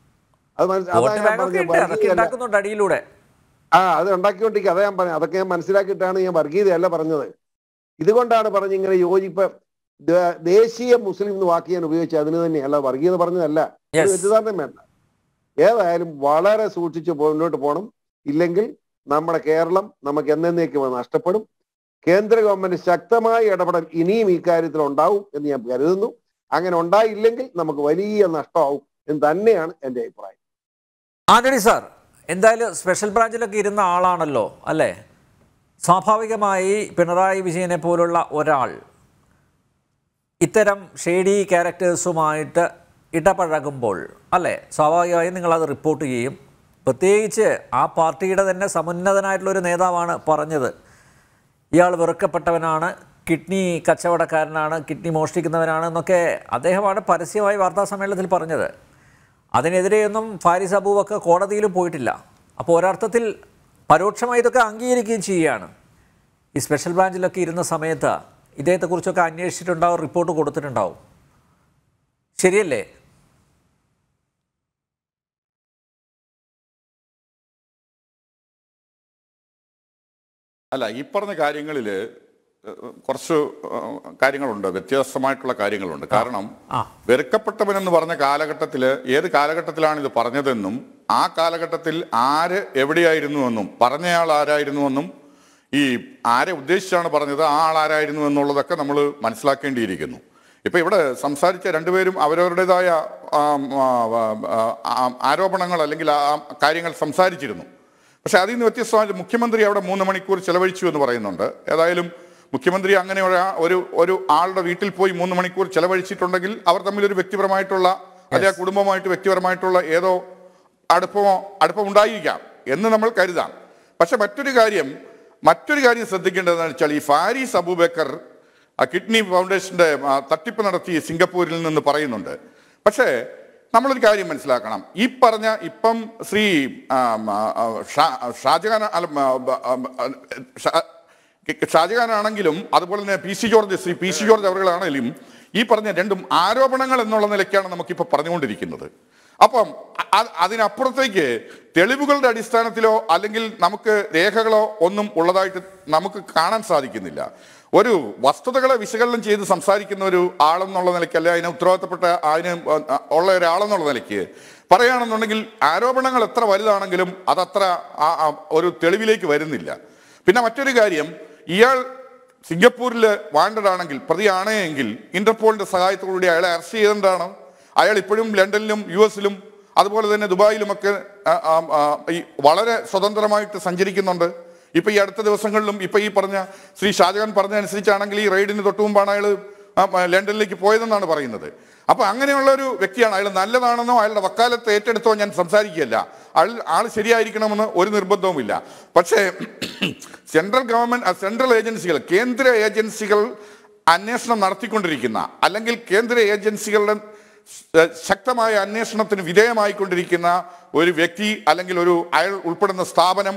അടിയിലൂടെ അത് ഉണ്ടാക്കിക്കൊണ്ടിരിക്കുക. അതാ ഞാൻ പറഞ്ഞത്. അതൊക്കെ ഞാൻ മനസ്സിലാക്കിയിട്ടാണ് ഞാൻ വർഗീയതയല്ല പറഞ്ഞത്. ഇതുകൊണ്ടാണ് പറഞ്ഞ് ഇങ്ങനെ യോജിപ്പ് ദേശീയ മുസ്ലിം എന്ന് വാക്ക് ഞാൻ ഉപയോഗിച്ചത് അതിന് തന്നെയല്ല, വർഗീയത പറഞ്ഞതല്ല. തെറ്റിദ്ധാരണം വേണ്ട. ഏതായാലും വളരെ സൂക്ഷിച്ച് മുന്നോട്ട് പോകണം. ഇല്ലെങ്കിൽ നമ്മുടെ കേരളം നമുക്ക് എന്നേക്ക് നഷ്ടപ്പെടും. കേന്ദ്ര ഗവൺമെന്റ് ശക്തമായ ഇടപെടൽ ഇനിയും ഈ കാര്യത്തിൽ ഉണ്ടാവും എന്ന് ഞാൻ കരുതുന്നു. അങ്ങനെ ഉണ്ടായില്ലെങ്കിൽ നമുക്ക് വലിയ നഷ്ടമാവും എന്ന് തന്നെയാണ് എൻ്റെ അഭിപ്രായം. ആന്റണി സാർ, എന്തായാലും സ്പെഷ്യൽ ബ്രാഞ്ചിലൊക്കെ ഇരുന്ന ആളാണല്ലോ അല്ലേ? സ്വാഭാവികമായി പിണറായി വിജയനെ പോലുള്ള ഒരാൾ ഇത്തരം ഷെയ്ഡി ക്യാരക്ടേഴ്സുമായിട്ട് ഇടപഴകുമ്പോൾ അല്ലേ, സ്വാഭാവികമായും നിങ്ങളത് റിപ്പോർട്ട് ചെയ്യും. പ്രത്യേകിച്ച് ആ പാർട്ടിയുടെ തന്നെ സമുന്നതനായിട്ടുള്ളൊരു നേതാവാണ് പറഞ്ഞത് ഇയാൾ വെറുക്കപ്പെട്ടവനാണ്, കിഡ്നി കച്ചവടക്കാരനാണ്, കിഡ്നി മോഷ്ടിക്കുന്നവനാണ് എന്നൊക്കെ അദ്ദേഹമാണ് പരസ്യമായി വാർത്താ സമ്മേളനത്തിൽ പറഞ്ഞത്. അതിനെതിരെയൊന്നും ഫാരിസ് അബൂബക്കർ കോടതിയിലും പോയിട്ടില്ല. അപ്പോൾ ഒരർത്ഥത്തിൽ പരോക്ഷമായി ഇതൊക്കെ അംഗീകരിക്കുകയും ചെയ്യുകയാണ്. ഈ സ്പെഷ്യൽ ബ്രാഞ്ചിലൊക്കെ ഇരുന്ന സമയത്ത് ഇദ്ദേഹത്തെക്കുറിച്ചൊക്കെ അന്വേഷിച്ചിട്ടുണ്ടാവും, റിപ്പോർട്ട് കൊടുത്തിട്ടുണ്ടാവും. ശരിയല്ലേ? അല്ല, ഈ പറഞ്ഞ കാര്യങ്ങളിൽ കുറച്ച് കാര്യങ്ങളുണ്ട്, വ്യത്യസ്തമായിട്ടുള്ള കാര്യങ്ങളുണ്ട്. കാരണം വെറുക്കപ്പെട്ടവനെന്ന് പറഞ്ഞ കാലഘട്ടത്തിൽ ഏത് കാലഘട്ടത്തിലാണ് ഇത് പറഞ്ഞതെന്നും ആ കാലഘട്ടത്തിൽ ആര് എവിടെയായിരുന്നുവെന്നും പറഞ്ഞയാൾ ആരായിരുന്നുവെന്നും ഈ ആരെ ഉദ്ദേശിച്ചാണ് പറഞ്ഞത് ആ ആൾ ആരായിരുന്നു എന്നുള്ളതൊക്കെ നമ്മൾ മനസ്സിലാക്കേണ്ടിയിരിക്കുന്നു. ഇപ്പം ഇവിടെ സംസാരിച്ച രണ്ടുപേരും അവരവരുടേതായ ആരോപണങ്ങൾ അല്ലെങ്കിൽ ആ കാര്യങ്ങൾ സംസാരിച്ചിരുന്നു. പക്ഷെ അതിൽ നിന്ന് വ്യത്യസ്തമായി മുഖ്യമന്ത്രി അവിടെ 3 മണിക്കൂർ ചെലവഴിച്ചു എന്ന് പറയുന്നുണ്ട്. ഏതായാലും മുഖ്യമന്ത്രി അങ്ങനെ ഒരു ആളുടെ വീട്ടിൽ പോയി 3 മണിക്കൂർ ചെലവഴിച്ചിട്ടുണ്ടെങ്കിൽ അവർ തമ്മിലൊരു വ്യക്തിപരമായിട്ടുള്ള അല്ലെങ്കിൽ ആ കുടുംബമായിട്ട് വ്യക്തിപരമായിട്ടുള്ള ഏതോ അടുപ്പം ഉണ്ടായിരിക്കാം എന്ന് നമ്മൾ കരുതാം. പക്ഷെ മറ്റൊരു കാര്യം ശ്രദ്ധിക്കേണ്ടതെന്ന് വെച്ചാൽ ഈ ഫാരിസ് അബൂബക്കർ കിഡ്നി ഫൗണ്ടേഷന്റെ തട്ടിപ്പ് നടത്തി സിംഗപ്പൂരിൽ നിന്ന് പറയുന്നുണ്ട്. പക്ഷേ നമ്മളൊരു കാര്യം മനസ്സിലാക്കണം. ഈ പറഞ്ഞ ഇപ്പം ശ്രീ ഷാജഹാനാണെങ്കിലും അതുപോലെ തന്നെ ശ്രീ പി സി ജോർജ് അവர்களാണെങ്കിലും ഈ പറഞ്ഞ രണ്ടും ആരോപണങ്ങൾ എന്നുള്ള നിലയ്ക്കാണ് നമുക്കിപ്പോൾ പറഞ്ഞുകൊണ്ടിരിക്കുന്നത്. അപ്പം അതിനപ്പുറത്തേക്ക് തെളിവുകളുടെ അടിസ്ഥാനത്തിലോ അല്ലെങ്കിൽ നമുക്ക് രേഖകളോ ഒന്നും ഉള്ളതായിട്ട് നമുക്ക് കാണാൻ സാധിക്കുന്നില്ല. ഒരു വസ്തുതകളെ വിശകലനം ചെയ്ത് സംസാരിക്കുന്ന ഒരു ആളെന്നുള്ള നിലയ്ക്കല്ല, അതിന് ഉത്തരവാദിത്തപ്പെട്ട അതിന് ഉള്ള ഒരാളെന്നുള്ള നിലയ്ക്ക് പറയുകയാണെന്നുണ്ടെങ്കിൽ ആരോപണങ്ങൾ എത്ര വലുതാണെങ്കിലും അതത്ര ഒരു തെളിവിലേക്ക് വരുന്നില്ല. പിന്നെ മറ്റൊരു കാര്യം, ഇയാൾ സിംഗപ്പൂരിൽ വാണ്ടഡ് ആണെങ്കിൽ പ്രതിയാണ് എങ്കിൽ ഇന്റർപോളിന്റെ സഹായത്തോടുകൂടി അയാളെ അറസ്റ്റ് ചെയ്തതാണ്. അയാൾ ഇപ്പോഴും ലണ്ടനിലും US-ലും അതുപോലെ തന്നെ ദുബായിലുമൊക്കെ വളരെ സ്വതന്ത്രമായിട്ട് സഞ്ചരിക്കുന്നുണ്ട്. ഇപ്പൊ ഈ അടുത്ത ദിവസങ്ങളിലും ഇപ്പൊ ഈ പറഞ്ഞ ശ്രീ ഷാജഹാൻ പറഞ്ഞ അനുസരിച്ചാണെങ്കിൽ ഈ റെയ്ഡിന് തൊട്ടു മുമ്പാണ് അയാൾ ലണ്ടനിലേക്ക് പോയതെന്നാണ് പറയുന്നത്. അപ്പൊ അങ്ങനെയുള്ള ഒരു വ്യക്തിയാണ്. അയാൾ നല്ലതാണെന്നോ അയാളുടെ വക്കാലത്ത് ഏറ്റെടുത്തോ ഞാൻ സംസാരിക്കുകയല്ല. ആൾ ശരിയായിരിക്കണമെന്ന് ഒരു നിർബന്ധവുമില്ല. പക്ഷേ സെൻട്രൽ ഏജൻസികൾ, കേന്ദ്ര ഏജൻസികൾ അന്വേഷണം നടത്തിക്കൊണ്ടിരിക്കുന്ന അല്ലെങ്കിൽ കേന്ദ്ര ഏജൻസികളുടെ ശക്തമായ അന്വേഷണത്തിന് വിധേയമായിക്കൊണ്ടിരിക്കുന്ന ഒരു വ്യക്തി അല്ലെങ്കിൽ അയാൾ ഉൾപ്പെടുന്ന സ്ഥാപനം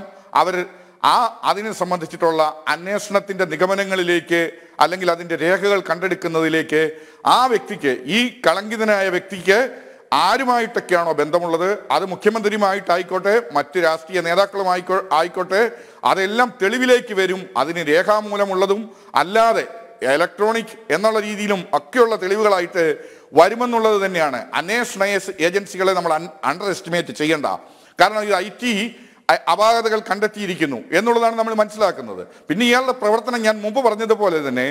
അതിനെ സംബന്ധിച്ചിട്ടുള്ള അന്വേഷണത്തിന്റെ നിഗമനങ്ങളിലേക്ക് അല്ലെങ്കിൽ അതിന്റെ രേഖകൾ കണ്ടെടുക്കുന്നതിലേക്ക് ആ വ്യക്തിക്ക്, ഈ കളങ്കിതനായ വ്യക്തിക്ക് ആരുമായിട്ടൊക്കെയാണോ ബന്ധമുള്ളത്, അത് മുഖ്യമന്ത്രിയുമായിട്ടായിക്കോട്ടെ മറ്റ് രാഷ്ട്രീയ നേതാക്കളുമായിക്കോട്ടെ, അതെല്ലാം തെളിവിലേക്ക് വരും. അതിന് രേഖാമൂലമുള്ളതും അല്ലാതെ ഇലക്ട്രോണിക് എന്നുള്ള രീതിയിലും ഒക്കെയുള്ള തെളിവുകളായിട്ട് വരുമെന്നുള്ളത് തന്നെയാണ്. അന്വേഷണ ഏജൻസികളെ നമ്മൾ അണ്ടർ എസ്റ്റിമേറ്റ് ചെയ്യേണ്ട. കാരണം ഇത് IT അപാകതകൾ കണ്ടെത്തിയിരിക്കുന്നു എന്നുള്ളതാണ് നമ്മൾ മനസ്സിലാക്കുന്നത്. പിന്നെ ഇയാളുടെ പ്രവർത്തനം ഞാൻ മുമ്പ് പറഞ്ഞതുപോലെ തന്നെ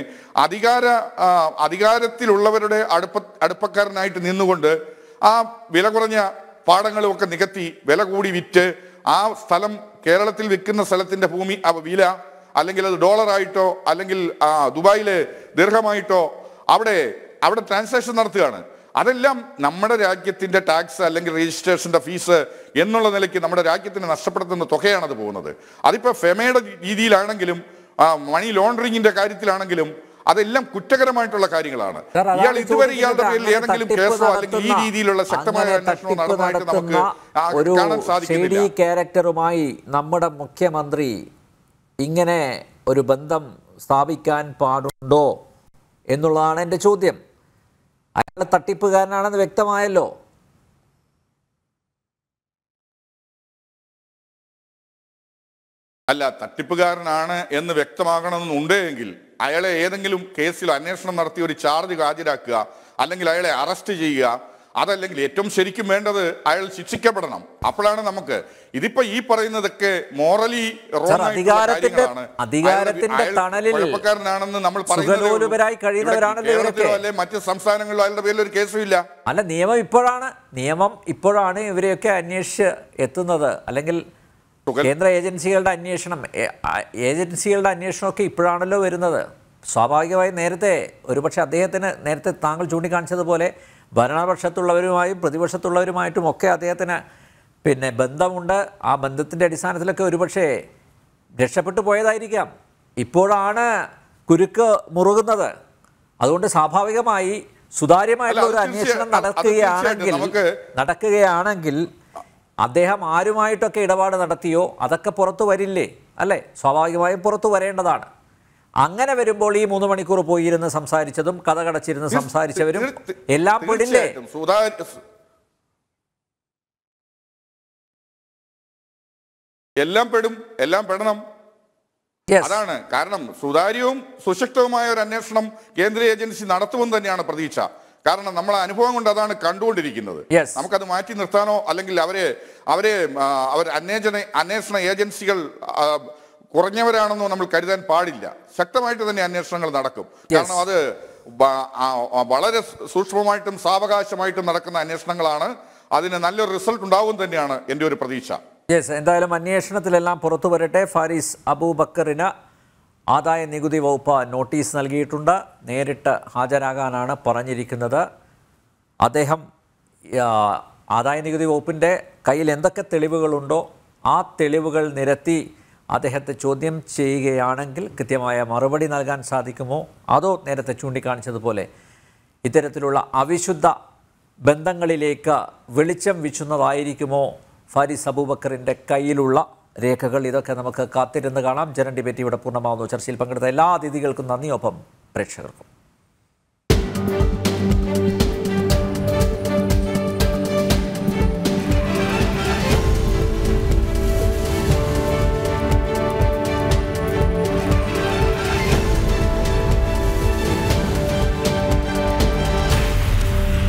അധികാരത്തിലുള്ളവരുടെ അടുപ്പക്കാരനായിട്ട് നിന്നുകൊണ്ട് ആ വില കുറഞ്ഞ പാടങ്ങളും ഒക്കെ നികത്തി വില കൂടി വിറ്റ് ആ സ്ഥലം, കേരളത്തിൽ വിൽക്കുന്ന സ്ഥലത്തിന്റെ ഭൂമി വില അല്ലെങ്കിൽ അത് ഡോളറായിട്ടോ അല്ലെങ്കിൽ ദുബായിലെ ദീർഘമായിട്ടോ അവിടെ ട്രാൻസാക്ഷൻ നടത്തുകയാണ്. അതെല്ലാം നമ്മുടെ രാജ്യത്തിന്റെ ടാക്സ് അല്ലെങ്കിൽ രജിസ്ട്രേഷന്റെ ഫീസ് എന്നുള്ള നിലയ്ക്ക് നമ്മുടെ രാജ്യത്തിന് നഷ്ടപ്പെടുത്തുന്ന തുകയാണ് അത് പോകുന്നത്. അതിപ്പോ ഫെമയുടെ രീതിയിലാണെങ്കിലും മണി ലോണ്ടറിങ്ങിന്റെ കാര്യത്തിലാണെങ്കിലും അതെല്ലാം കുറ്റകരമായിട്ടുള്ള കാര്യങ്ങളാണ്. ഇയാൾ ഇതുവരെ ഇയാളുടെ പേരിൽ ഏതെങ്കിലും കേസോ അല്ലെങ്കിൽ ഈ രീതിയിലുള്ള ശക്തമായ അന്വേഷണമോ നടന്നതായിട്ട് നമുക്ക് കാണാൻ സാധിക്കുന്നില്ല. ക്യാരക്ടറുമായി നമ്മുടെ മുഖ്യമന്ത്രി ഇങ്ങനെ ഒരു ബന്ധം സ്ഥാപിക്കാൻ പാടുണ്ടോ എന്നുള്ളതാണ് എൻ്റെ ചോദ്യം. അയാൾ തട്ടിപ്പുകാരനാണെന്ന് വ്യക്തമായല്ലോ. അല്ല, തട്ടിപ്പുകാരനാണ് എന്ന് വ്യക്തമാകണമെന്നുണ്ടെങ്കിൽ അയാളെ ഏതെങ്കിലും കേസിൽ അന്വേഷണം നടത്തി ഒരു ചാർജ് ഹാജരാക്കുക, അല്ലെങ്കിൽ അയാളെ അറസ്റ്റ് ചെയ്യുക. അതല്ലെങ്കിൽ ഏറ്റവും ശരിക്കും വേണ്ടത് അയാൾ ശിക്ഷിക്കപ്പെടണം. അപ്പോഴാണ് നമുക്ക് ഇതിപ്പോ ഈ പറയുന്നതൊക്കെ മോറലി കുഴപ്പക്കാരനാണെന്ന് നമ്മൾ അല്ലെ മറ്റ് സംസ്ഥാനങ്ങളിലും അയാളുടെ പേരിൽ ഒരു കേസും ഇല്ല. അല്ല, നിയമം ഇപ്പോഴാണ് ഇവരെയൊക്കെ അന്വേഷിച്ച് എത്തുന്നത്. അല്ലെങ്കിൽ കേന്ദ്ര ഏജൻസികളുടെ അന്വേഷണമൊക്കെ ഇപ്പോഴാണല്ലോ വരുന്നത്. സ്വാഭാവികമായും നേരത്തെ ഒരുപക്ഷെ അദ്ദേഹത്തിന് നേരത്തെ താങ്കൾ ചൂണ്ടിക്കാണിച്ചതുപോലെ ഭരണപക്ഷത്തുള്ളവരുമായും പ്രതിപക്ഷത്തുള്ളവരുമായിട്ടും ഒക്കെ അദ്ദേഹത്തിന് ബന്ധമുണ്ട്. ആ ബന്ധത്തിൻ്റെ അടിസ്ഥാനത്തിലൊക്കെ ഒരുപക്ഷെ രക്ഷപ്പെട്ടു പോയതായിരിക്കാം. ഇപ്പോഴാണ് കുരുക്ക് മുറുകുന്നത്. അതുകൊണ്ട് സ്വാഭാവികമായി സുതാര്യമായിട്ടുള്ള ഒരു അന്വേഷണം നടക്കുകയാണെങ്കിൽ അദ്ദേഹം ആരുമായിട്ടൊക്കെ ഇടപാട് നടത്തിയോ അതൊക്കെ പുറത്തു വരില്ലേ? അല്ലേ? സ്വാഭാവികമായും പുറത്തു വരേണ്ടതാണ്. അങ്ങനെ വരുമ്പോൾ ഈ 3 മണിക്കൂർ പോയിരുന്ന് സംസാരിച്ചതും കഥ കടച്ചിരുന്ന് സംസാരിച്ചവരും എല്ലാം പെടില്ലേ? എല്ലാം പെടണം. അതാണ് കാരണം. സുതാര്യവും സുശക്തവുമായ ഒരു അന്വേഷണം കേന്ദ്ര ഏജൻസി നടത്തുമെന്ന് തന്നെയാണ് പ്രതീക്ഷ. കാരണം നമ്മളെ അനുഭവം കൊണ്ട് അതാണ് കണ്ടുകൊണ്ടിരിക്കുന്നത്. നമുക്കത് മാറ്റി നിർത്താനോ അല്ലെങ്കിൽ അവർ അന്വേഷണ ഏജൻസികൾ കുറഞ്ഞവരാണെന്നോ നമ്മൾ കരുതാൻ പാടില്ല. ശക്തമായിട്ട് തന്നെ അന്വേഷണങ്ങൾ നടക്കും. കാരണം അത് വളരെ സൂക്ഷ്മമായിട്ടും സാവകാശമായിട്ടും നടക്കുന്ന അന്വേഷണങ്ങളാണ്. അതിന് നല്ലൊരു റിസൾട്ട് ഉണ്ടാവും തന്നെയാണ് എൻ്റെ ഒരു പ്രതീക്ഷ. എന്തായാലും അന്വേഷണത്തിലെല്ലാം പുറത്തു വരട്ടെ. ഫാരിസ് അബൂബക്കറിന് ആദായ നികുതി വകുപ്പ് നോട്ടീസ് നൽകിയിട്ടുണ്ട്. നേരിട്ട് ഹാജരാകാനാണ് പറഞ്ഞിരിക്കുന്നത്. അദ്ദേഹം ആദായ നികുതി വകുപ്പിൻ്റെ കയ്യിൽ എന്തൊക്കെ തെളിവുകളുണ്ടോ ആ തെളിവുകൾ നിരത്തി അദ്ദേഹത്തെ ചോദ്യം ചെയ്യുകയാണെങ്കിൽ കൃത്യമായ മറുപടി നൽകാൻ സാധിക്കുമോ, അതോ നേരത്തെ ചൂണ്ടിക്കാണിച്ചതുപോലെ ഇത്തരത്തിലുള്ള അവിശുദ്ധ ബന്ധങ്ങളിലേക്ക് വെളിച്ചം വീശുന്നതായിരിക്കുമോ ഫാരിസ് അബൂബക്കറിൻ്റെ കയ്യിലുള്ള രേഖകൾ? ഇതൊക്കെ നമുക്ക് കാത്തിരുന്ന് കാണാം. ജനം ഡിബേറ്റ് ഇവിടെ പൂർണ്ണമാകുന്നു. ചർച്ചയിൽ പങ്കെടുത്ത എല്ലാ അതിഥികൾക്കും നന്ദി. ഒപ്പം പ്രേക്ഷകർക്കും